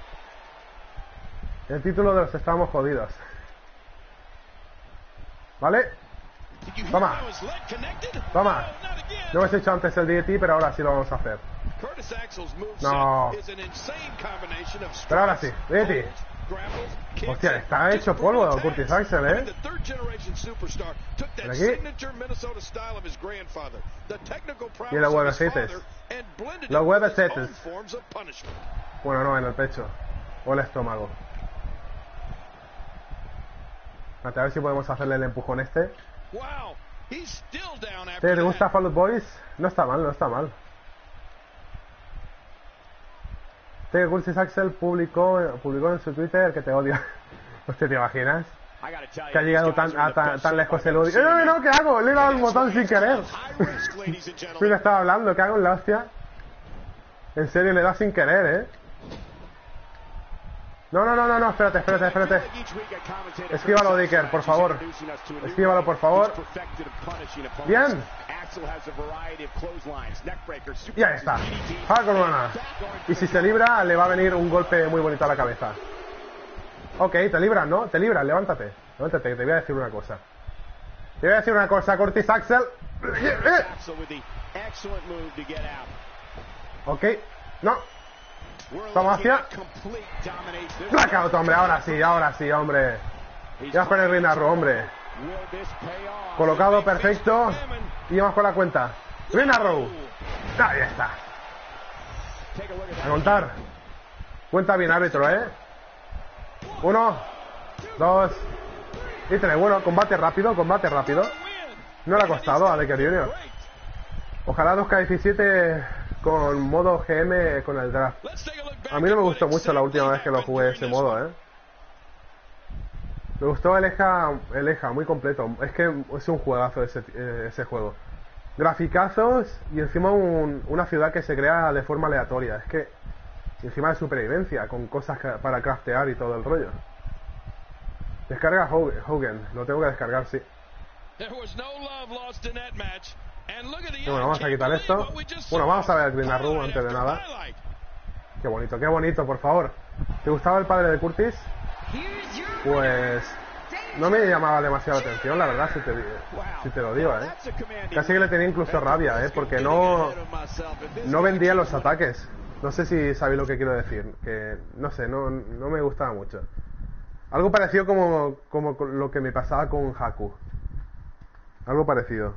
El título de los estamos jodidos. ¿Vale? Toma. No hemos hecho antes el DDT, pero ahora sí lo vamos a hacer. No. Pero ahora sí, DDT. Hostia, está hecho polvo Curtis Axel, ¿eh? Ven aquí. Y los huevecitos. Los huevecitos. Bueno, no, en el pecho. O el estómago. A ver si podemos hacerle el empujón este. ¿Te gusta Fall Out Boys? No está mal. Curtis Axel publicó en su Twitter que te odio. Hostia, ¿te imaginas? Que ha llegado tan lejos el odio. No, ¿qué hago? Le he dado el botón sin querer. Mira, estaba hablando, ¿qué hago en la hostia? En serio, le da sin querer, No, espérate. Esquívalo, Dicker, por favor. Bien. Y ahí está. Con una. Y si se libra, le va a venir un golpe muy bonito a la cabeza. Ok, te libras, ¿no? Te libras, levántate, que te voy a decir una cosa. Curtis Axel. Ok, no. Toma hacia. Blackout, hombre, ahora sí, hombre. Ya con el Rinarro, hombre. Colocado perfecto. Y vamos con la cuenta. Rinarro. Ahí está. A contar. Cuenta bien, árbitro, 1, 2 y 3. Bueno, combate rápido. No le ha costado a Decker Jr. Ojalá 2K17 con modo GM con el draft. A mí no me gustó mucho la última vez que lo jugué ese modo, Me gustó el EJA muy completo. Es que es un juegazo ese juego. Graficazos y encima una ciudad que se crea de forma aleatoria. Es que y encima de supervivencia, con cosas para craftear y todo el rollo. Descarga Hogan, lo tengo que descargar, sí. Y bueno, vamos a quitar esto. Bueno, vamos a ver el Green Room antes de nada. Qué bonito, por favor. ¿Te gustaba el padre de Curtis? Pues no me llamaba demasiado la atención, la verdad, si te lo digo, Casi que le tenía incluso rabia, porque no vendía los ataques. No sé si sabéis lo que quiero decir. Que no sé, no me gustaba mucho. Algo parecido como lo que me pasaba con Haku. Algo parecido.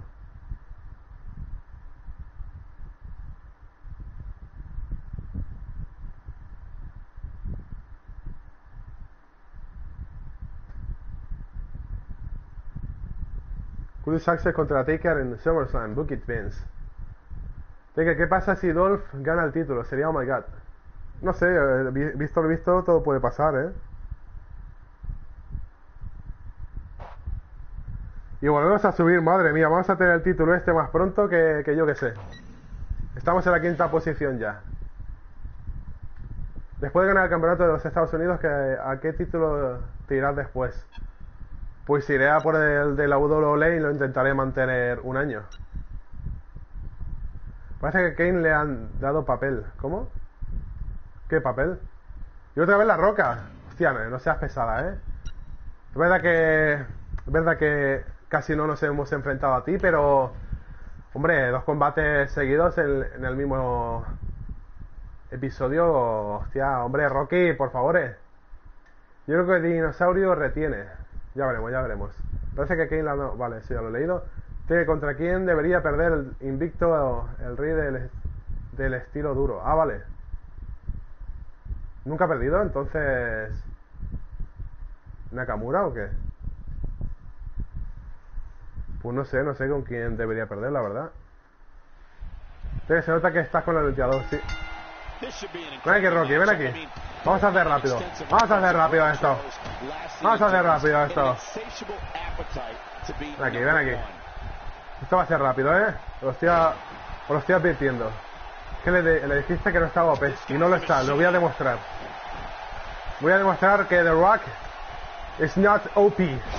Curtis Axel contra Taker en SummerSlam. Book it, Vince. Taker, ¿qué pasa si Dolph gana el título? Sería oh my god. No sé, visto lo visto, todo puede pasar, ¿eh? Y volvemos a subir, madre mía, vamos a tener el título este más pronto que yo que sé. Estamos en la 5ª posición ya. Después de ganar el campeonato de los Estados Unidos, ¿a qué título te irás después? Pues iré a por el de la WWE y lo intentaré mantener un año. Parece que a Kane le han dado papel. ¿Cómo? ¿Qué papel? Y otra vez La Roca. Hostia, no seas pesada, ¿eh? Es verdad que casi no nos hemos enfrentado a ti, pero... Hombre, 2 combates seguidos en el mismo episodio. Hostia, hombre, Rocky, por favor. Yo creo que el dinosaurio retiene. Ya veremos, ya veremos. Parece que Kane la no... Vale, sí, ya lo he leído. ¿Contra quién debería perder el invicto el rey del estilo duro? Ah, vale. ¿Nunca ha perdido? Entonces... ¿Nakamura o qué? Pues no sé con quién debería perder, la verdad. Se nota que estás con el luchador, sí. Ven aquí, Rocky, ven aquí. Vamos a hacer rápido. Vamos a hacer rápido esto. Vamos a hacer rápido esto. Ven aquí, ven aquí. Esto va a ser rápido, ¿eh? Os lo estoy advirtiendo. Que le dijiste que no estaba OP. Y no lo está, lo voy a demostrar. Voy a demostrar que The Rock is not OP.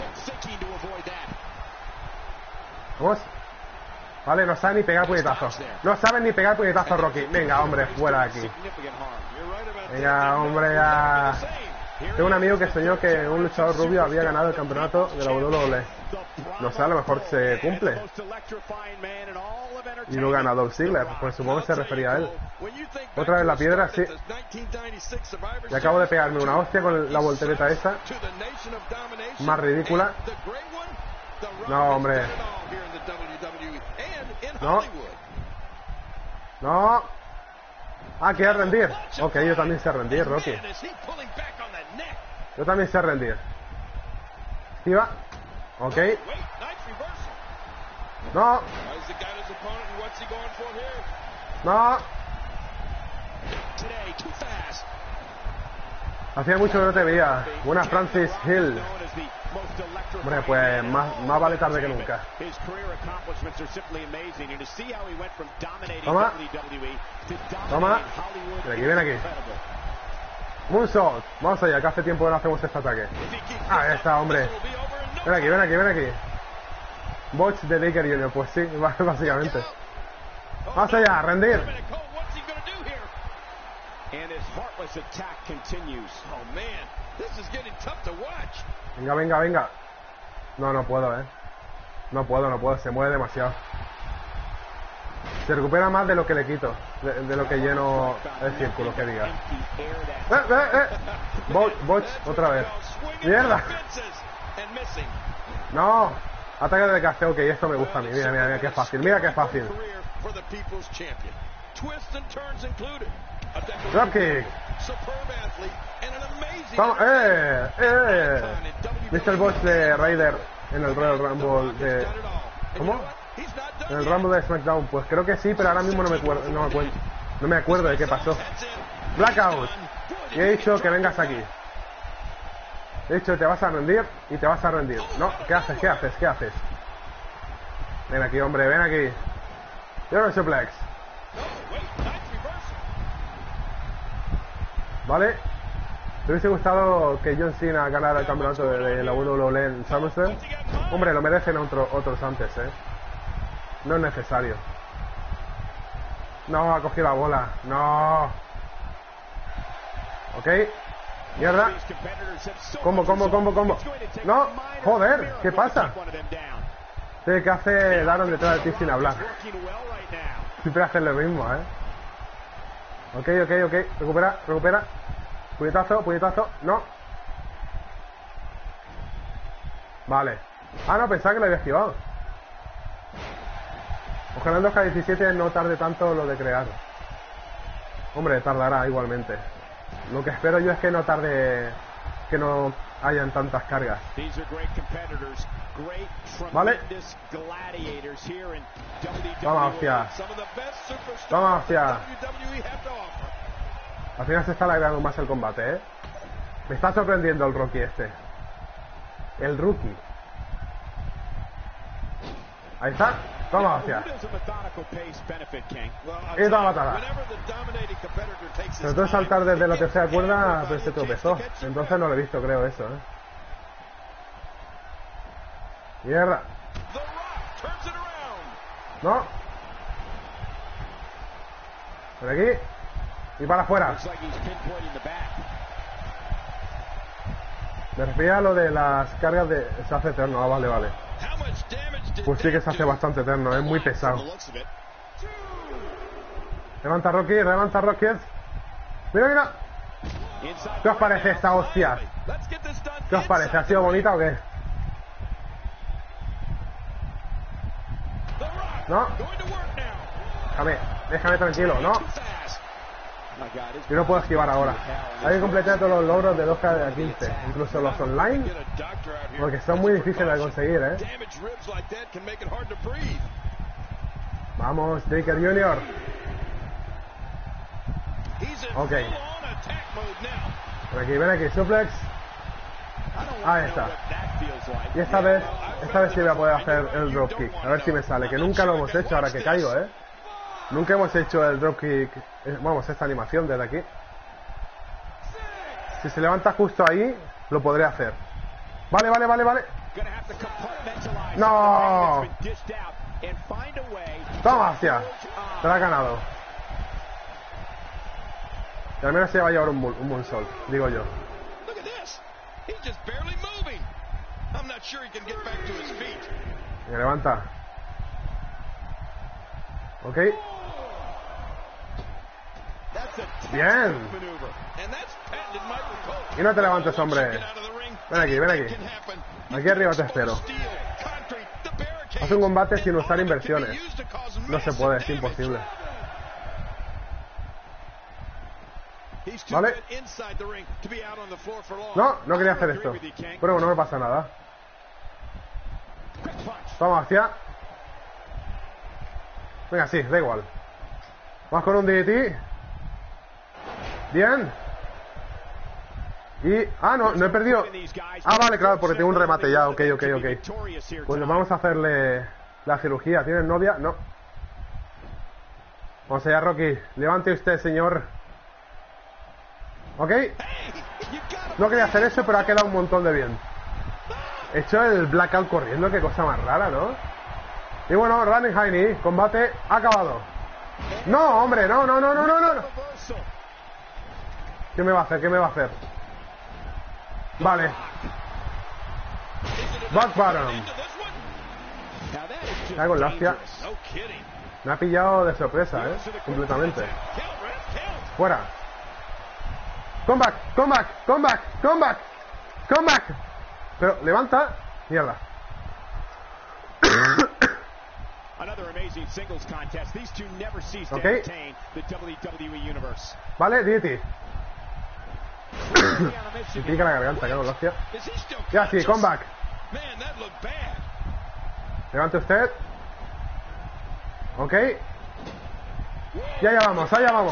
Vamos. Vale, no sabe ni pegar puñetazos. No saben ni pegar puñetazos, Rocky. Venga, hombre, fuera de aquí. Venga, hombre, ya. Tengo un amigo que soñó que un luchador rubio había ganado el campeonato de la WWE. No sé, a lo mejor se cumple. Y lo gana Dolph Ziggler, pues supongo que se refería a él. Otra vez la piedra, sí. Y acabo de pegarme una hostia con la voltereta esa. Más ridícula. No, hombre. No. No. Ah, ¿quieres rendir? Ok, yo también sé rendir, Rocky. Yo también sé rendir. Esquiva. Ok. No. No. Hacía mucho que no te veía. Buena Francis Hill. Hombre, pues más vale tarde que nunca. Toma. Toma. Ven aquí, ven aquí. Moonsault. Vamos allá, que hace tiempo que no hacemos este ataque. Ah, ya está, hombre. Ven aquí, ven aquí, ven aquí. Botch de Taker Jr. Pues sí, básicamente. Vamos allá, rendir. Venga, venga, venga. No puedo, No puedo, se mueve demasiado. Se recupera más de lo que le quito, de lo que lleno el círculo, que diga. Botch, otra vez. ¡Mierda! ¡No! Ataque de desgaste, ok, esto me gusta a mí. Mira, mira, mira, qué fácil, mira qué fácil. Dropkick. Toma, ¿Viste el boss de Ryder en el Royal Rumble de... ¿Cómo? En el Rumble de SmackDown, pues creo que sí, pero ahora mismo no me acuerdo de qué pasó. Blackout. Y he dicho que vengas aquí. He dicho te vas a rendir y te vas a rendir. No, ¿qué haces? ¿Qué haces? ¿Qué haces? Ven aquí, hombre, ven aquí. Yo suplex. ¿Vale? ¿Te hubiese gustado que John Cena ganara el campeonato de la WWE en SummerSlam? Hombre, lo merecen otros antes, No es necesario. No, ha cogido la bola. No. Ok. Mierda. Combo. No. Joder, ¿qué pasa? ¿Qué hace Daron detrás de ti sin hablar? Siempre hacen lo mismo, Ok. Recupera. Puñetazo. No. Vale. Ah, no, pensaba que lo había esquivado. Ojalá en 2K17 no tarde tanto lo de crear. Hombre, tardará igualmente. Lo que espero yo es que no tarde... Que no hayan tantas cargas. Vale. Toma, hostia. Al final se está alargando más el combate, ¿eh? Me está sorprendiendo el Rocky este. El rookie. Ahí está. Toma, hostia. Y toma matada. Sobre todo saltar desde la tercera cuerda, pues se tropezó. Entonces no lo he visto, creo, eso, ¿eh? Mierda. No. Por aquí. Y para afuera. Me refería a lo de las cargas de... Se hace eterno, ah, vale. Pues sí que se hace bastante eterno, es muy pesado. Levanta Rocky. Mira. ¿Qué os parece esta hostia? ¿Qué os parece? ¿Ha sido bonita o qué? No. Déjame tranquilo, no. Yo no puedo esquivar ahora. Hay que completar todos los logros de 2K15, incluso los online, porque son muy difíciles de conseguir, ¿eh? Vamos, Taker Jr. Ok. Ven aquí, suplex. Ahí está. Y esta vez sí voy a poder hacer el dropkick. A ver si me sale, que nunca lo hemos hecho ahora que caigo, ¿eh? Nunca hemos hecho el dropkick. Vamos, esta animación desde aquí. Si se levanta justo ahí, lo podré hacer. Vale. ¡No! ¡Toma, hostia! Te la ha ganado. Y al menos se va a llevar un moonsault, digo yo. Me levanta. Ok. Bien. Y no te levantes, hombre. Ven aquí. Aquí arriba te espero. Haz un combate sin usar inversiones. No se puede, es imposible. Vale. No quería hacer esto. Pero no me pasa nada. Toma, hacia. Venga, sí, da igual. Vamos con un DDT. Bien. Y... Ah, no he perdido. Ah, vale, claro, porque tengo un remate ya. Ok. Pues vamos a hacerle la cirugía. ¿Tienes novia? No. Vamos allá, Rocky. Levante usted, señor. Ok. No quería hacer eso, pero ha quedado un montón de bien. He hecho el blackout corriendo, qué cosa más rara, ¿no? Y bueno, Running Hiney, combate acabado. No, hombre, no. ¿Qué me va a hacer? Vale. Back bottom. Cago en la hostia. Me ha pillado de sorpresa, completamente. Fuera. Comeback. Pero levanta. Mierda. Ok. Vale, DT. Me pica la garganta, cago en la hostia. Ya sí, comeback. Levante usted. Ok. Ya vamos.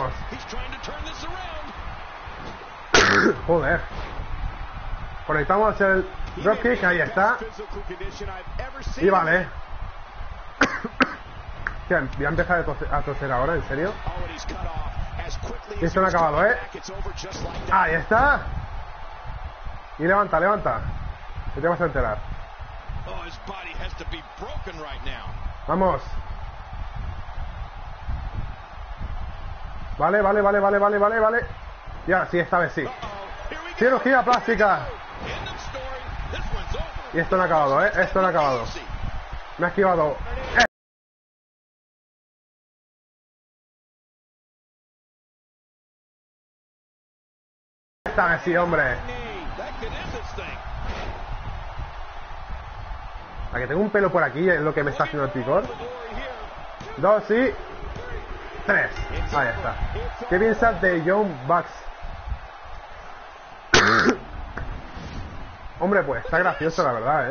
Joder. Conectamos el dropkick, ahí está. Y vale. Voy a empezar a toser ahora, ¿en serio? Y esto no ha acabado, ¿eh? Ahí está. Y levanta. Que te vas a enterar. Vamos. Vale. Ya, sí, esta vez sí. Cirugía plástica. Y esto no ha acabado, ¿eh? Me ha esquivado. Esta vez sí, hombre. A que tengo un pelo por aquí es lo que me está haciendo el picor. 2 y 3. Ahí está. ¿Qué piensas de Young Bucks? Hombre, pues está gracioso, la verdad,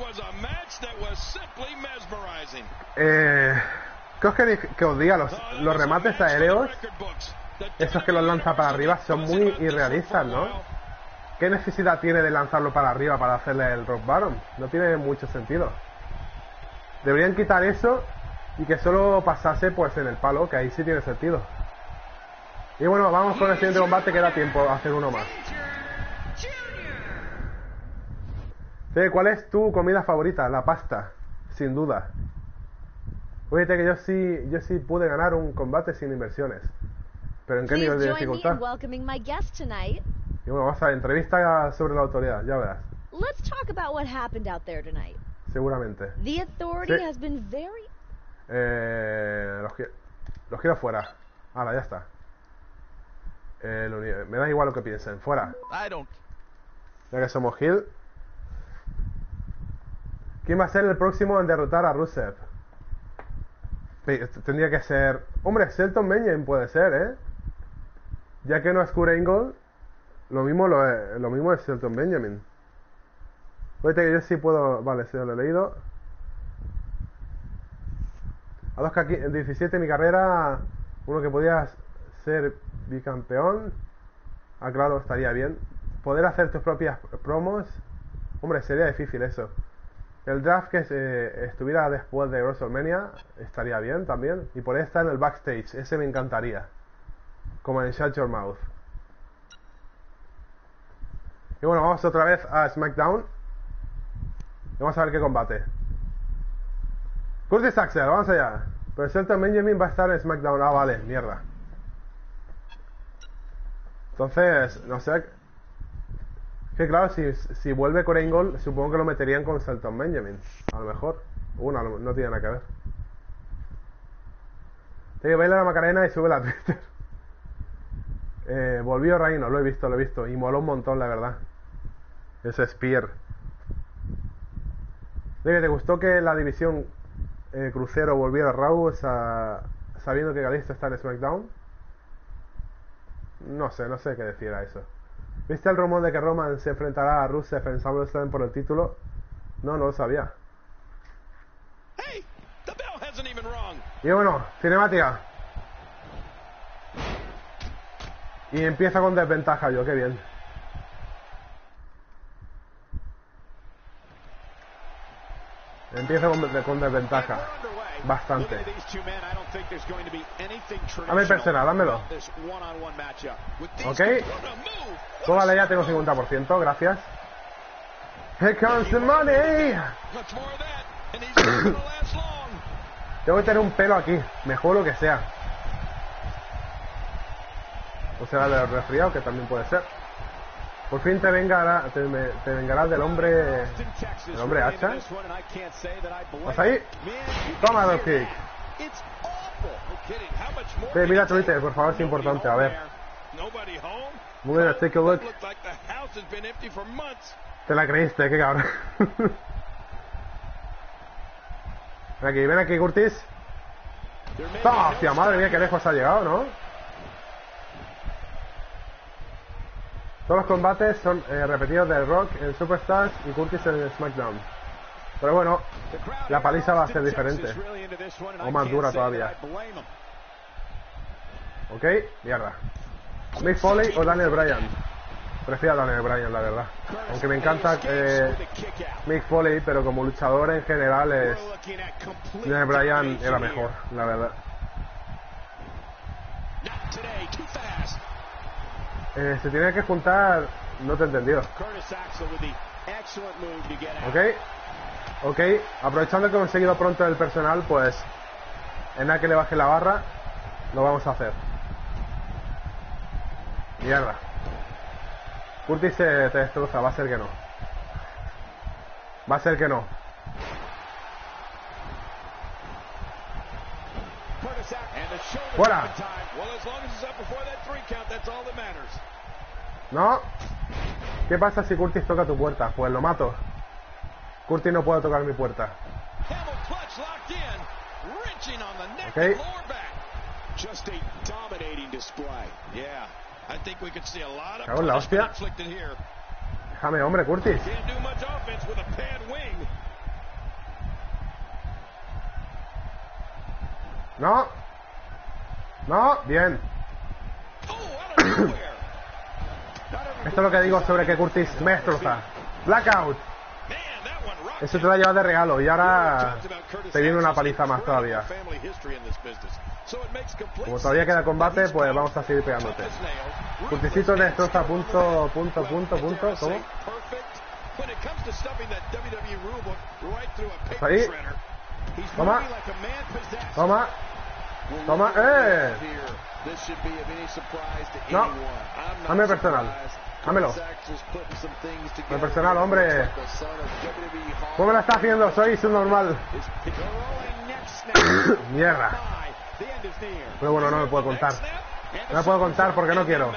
¿Qué os queréis que os diga? Los remates aéreos, esos que los lanza para arriba, son muy irrealistas, ¿no? ¿Qué necesidad tiene de lanzarlo para arriba para hacerle el Rock Bottom? No tiene mucho sentido. Deberían quitar eso y que solo pasase pues en el palo, que ahí sí tiene sentido. Y bueno, vamos con el siguiente combate, que da tiempo a hacer uno más. Sí, ¿cuál es tu comida favorita? La pasta, sin duda. Fíjate que yo sí pude ganar un combate sin inversiones. ¿Pero en qué nivel de dificultad? Y bueno, vamos a entrevista sobre la autoridad, ya verás. Seguramente. Sí. Los quiero fuera. Ahora, ya está. Me da igual lo que piensen. Fuera. Ya que somos Hill. ¿Quién va a ser el próximo en derrotar a Rusev? Tendría que ser... Hombre, Shelton Benjamin puede ser, Ya que no es Kurt Angle, lo mismo es Shelton Benjamin. Fíjate que yo sí puedo... Vale, sí lo he leído. A 2K17 mi carrera, uno que podía ser bicampeón. Ah, claro, estaría bien. Poder hacer tus propias promos. Hombre, sería difícil eso. El draft que estuviera después de WrestleMania estaría bien también. Y por estar en el backstage, ese me encantaría. Como en Shut Your Mouth. Y bueno, vamos otra vez a SmackDown. Y vamos a ver qué combate. Curtis Axel, vamos allá. Pero Shelton Benjamin va a estar en SmackDown. Ah, vale, mierda. Entonces, no sé. Que claro, si vuelve con Angle, supongo que lo meterían con Shelton Benjamin. A lo mejor. No tiene nada que ver. Tiene que bailar la Macarena y sube la Twitter. Volvió Reino, lo he visto. Y moló un montón, la verdad. Ese Spear. ¿Te gustó que la división crucero volviera a Raw sabiendo que Kalisto está en SmackDown? No sé qué decir a eso. ¿Viste el rumor de que Roman se enfrentará a Rusev en SummerSlam por el título? No lo sabía. Y bueno, cinemática. Y empieza con desventaja qué bien. Empieza con desventaja. Bastante. Dame el personal, dámelo. Ok. Pues vale, ya tengo 50%, gracias. Here comes the money. Tengo que tener un pelo aquí, mejor lo que sea. O sea, del resfriado, que también puede ser. Por fin te vengarás del hombre hacha. ¿Vas ahí? Toma, dos kick. Mira Twitter, por favor, es importante. A ver. Muy bien, take a look. Te la creíste, qué cabrón. Ven aquí, Curtis. ¡Toma! Hostia, madre mía, qué lejos ha llegado, ¿no? Todos los combates son repetidos de Rock en Superstars y Curtis en SmackDown. Pero bueno, la paliza va a ser diferente. O más dura todavía. Ok, mierda. Mick Foley o Daniel Bryan. Prefiero a Daniel Bryan, la verdad. Aunque me encanta Mick Foley, pero como luchador en general Daniel Bryan era mejor, la verdad. Se tiene que juntar... No te he entendido. Ok, aprovechando que he conseguido pronto el personal, pues en nada que le baje la barra, lo vamos a hacer. Mierda. Curtis te destroza, va a ser que no. ¡Fuera! No. ¿Qué pasa si Curtis toca tu puerta? Pues lo mato. Curtis no puede tocar mi puerta. Ok. Cago en la hostia. Déjame, hombre, Curtis. No. No, bien. Esto es lo que digo sobre que Curtis me destroza. Blackout. Eso te lo ha llevado de regalo y ahora te viene una paliza más todavía. Como todavía queda combate, pues vamos a seguir pegándote. Curtisito destroza punto. ¿Cómo? Ahí. Toma. Toma. Toma. No. Dame personal. Dámelo. Dame personal, hombre. ¿Cómo me la está haciendo? Soy subnormal. Mierda. Pero bueno, no me puedo contar. No me puedo contar porque no quiero.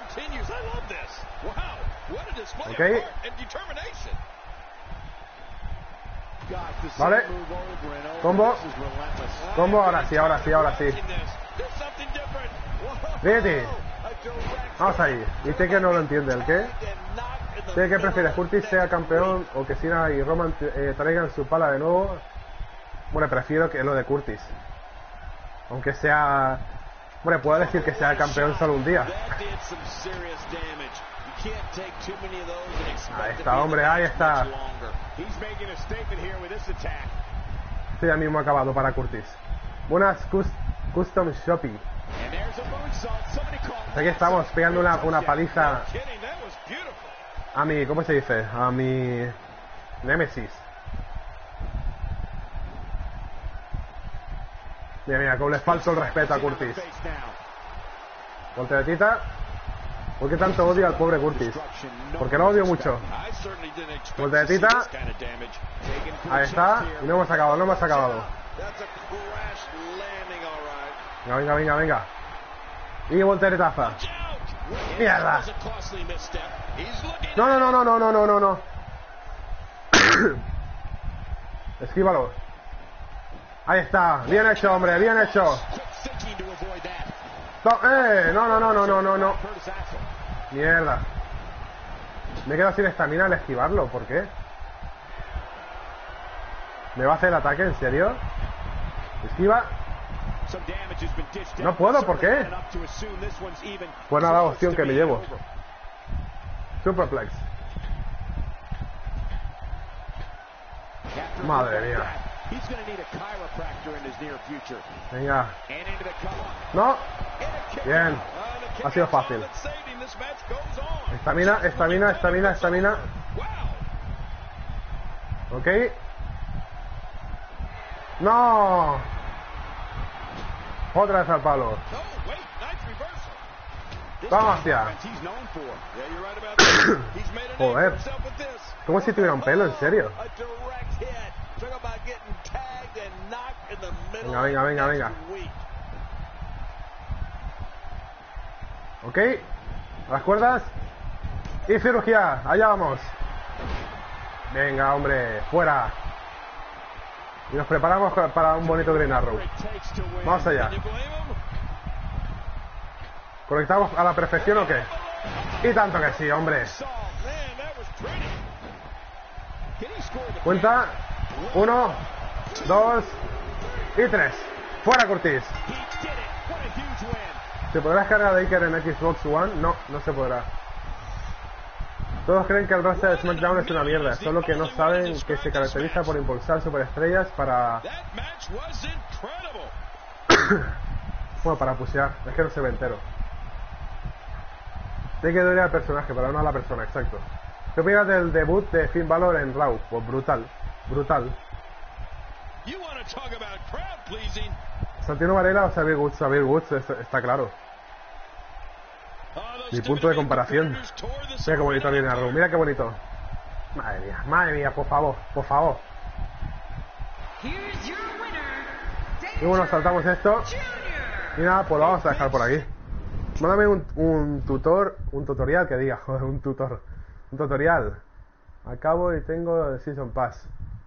Ok. Vale. Combo. Combo, ahora sí, ahora sí, ahora sí. Fíjate. Vamos ahí. Dice que no lo entiende. ¿El qué? ¿Qué prefieres? ¿Curtis sea campeón o que Cena y Roman traigan su pala de nuevo? Bueno, prefiero que lo de Curtis. Aunque sea... Bueno, puedo decir que sea campeón solo un día. Ahí está, hombre, ahí está. Este ya mismo acabado para Curtis. Buenas Custom Shopping. Aquí estamos pegando una paliza a mi... ¿Cómo se dice? A mi... Nemesis. Mira, como le falta el respeto a Curtis. Volteretita. ¿Por qué tanto odio al pobre Curtis? Porque lo odio mucho. Volteretita. Ahí está. Y no hemos acabado, no hemos acabado. Venga, venga, venga. Y volteretaza. ¡Mierda! No, no, no, no, no, no, no, no, no. Esquívalo. Ahí está. Bien hecho, hombre, bien hecho. No, no, no, no, no, no, no. Mierda. Me he quedado sin estamina al esquivarlo, ¿por qué? ¿Me va a hacer el ataque, en serio? Esquiva. No puedo, ¿por qué? Pues nada, opción que me llevo. Superplex. Madre mía. Venga. No. Bien. Ha sido fácil. Estamina, estamina, estamina, estamina. Ok. No. Otra vez al palo. Vamos hacia. Joder. Como si tuviera un pelo, en serio. Venga, venga, venga, venga. Ok. A las cuerdas. Y cirugía. Allá vamos. Venga, hombre. Fuera. Y nos preparamos para un bonito Green Arrow. Vamos allá. ¿Conectamos a la perfección o qué? Y tanto que sí, hombre. Cuenta. 1, 2 y 3. Fuera, Curtis. ¿Se podrá descargar de Iker en Xbox One? No, no se podrá. Todos creen que el roster de SmackDown es una mierda, solo que no saben que se caracteriza por impulsar superestrellas para... bueno, para pushear. Es que no se ve entero. Tiene que doler al personaje, pero no a la persona, exacto. ¿Qué opinas del debut de Finn Balor en Raw? Pues brutal. Brutal. Santino Varela o Xavier Woods. Xavier Woods está claro. Mi punto de comparación. Mira qué bonito viene Raw. Mira qué bonito. Madre mía, por favor, por favor. Y bueno, saltamos esto. Y nada, pues lo vamos a dejar por aquí. Mándame un tutorial que diga, joder, un tutorial. Acabo y tengo el Season Pass.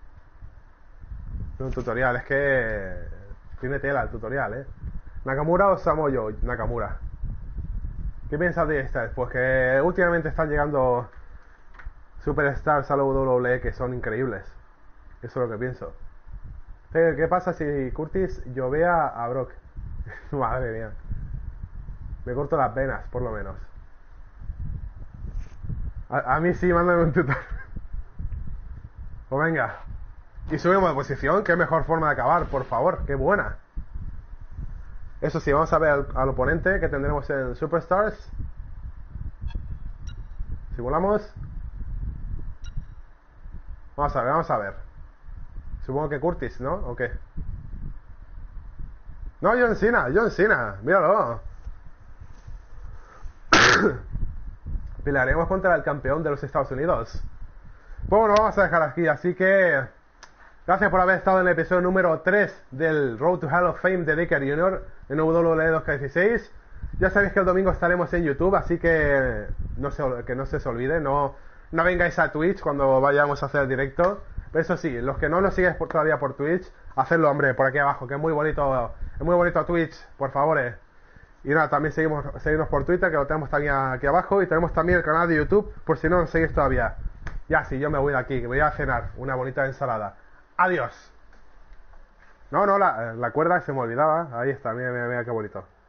Un tutorial, es que tiene tela el tutorial, ¿Nakamura o Samoyo? Nakamura. ¿Qué piensas de esta? Pues que últimamente están llegando superstars a la WWE que son increíbles. Eso es lo que pienso. ¿Qué pasa si Curtis llovea a Brock? Madre mía. Me corto las venas, por lo menos. A mí sí, mándame un tutorial. Pues venga. Y subimos de posición. Qué mejor forma de acabar, por favor. Qué buena. Eso sí, vamos a ver al oponente que tendremos en Superstars. Simulamos. Vamos a ver. Supongo que Curtis, ¿no? ¿O qué? No, John Cena, míralo. Pelearemos contra el campeón de los Estados Unidos. Pues bueno, vamos a dejar aquí, así que gracias por haber estado en el episodio número 3 del Road to Hall of Fame de Taker Jr. en WWE 2K16. Ya sabéis que el domingo estaremos en YouTube, así que no se os olvide, no vengáis a Twitch cuando vayamos a hacer el directo. Pero eso sí, los que no nos sigues todavía por Twitch, hacedlo, hombre, por aquí abajo, que es muy bonito Twitch, por favor. Y nada, también seguimos por Twitter, que lo tenemos también aquí abajo, y tenemos también el canal de YouTube, por si no nos seguís todavía. Ya sí, yo me voy de aquí, que me voy a cenar una bonita ensalada. ¡Adiós! No, la cuerda se me olvidaba. Ahí está, mira qué bonito.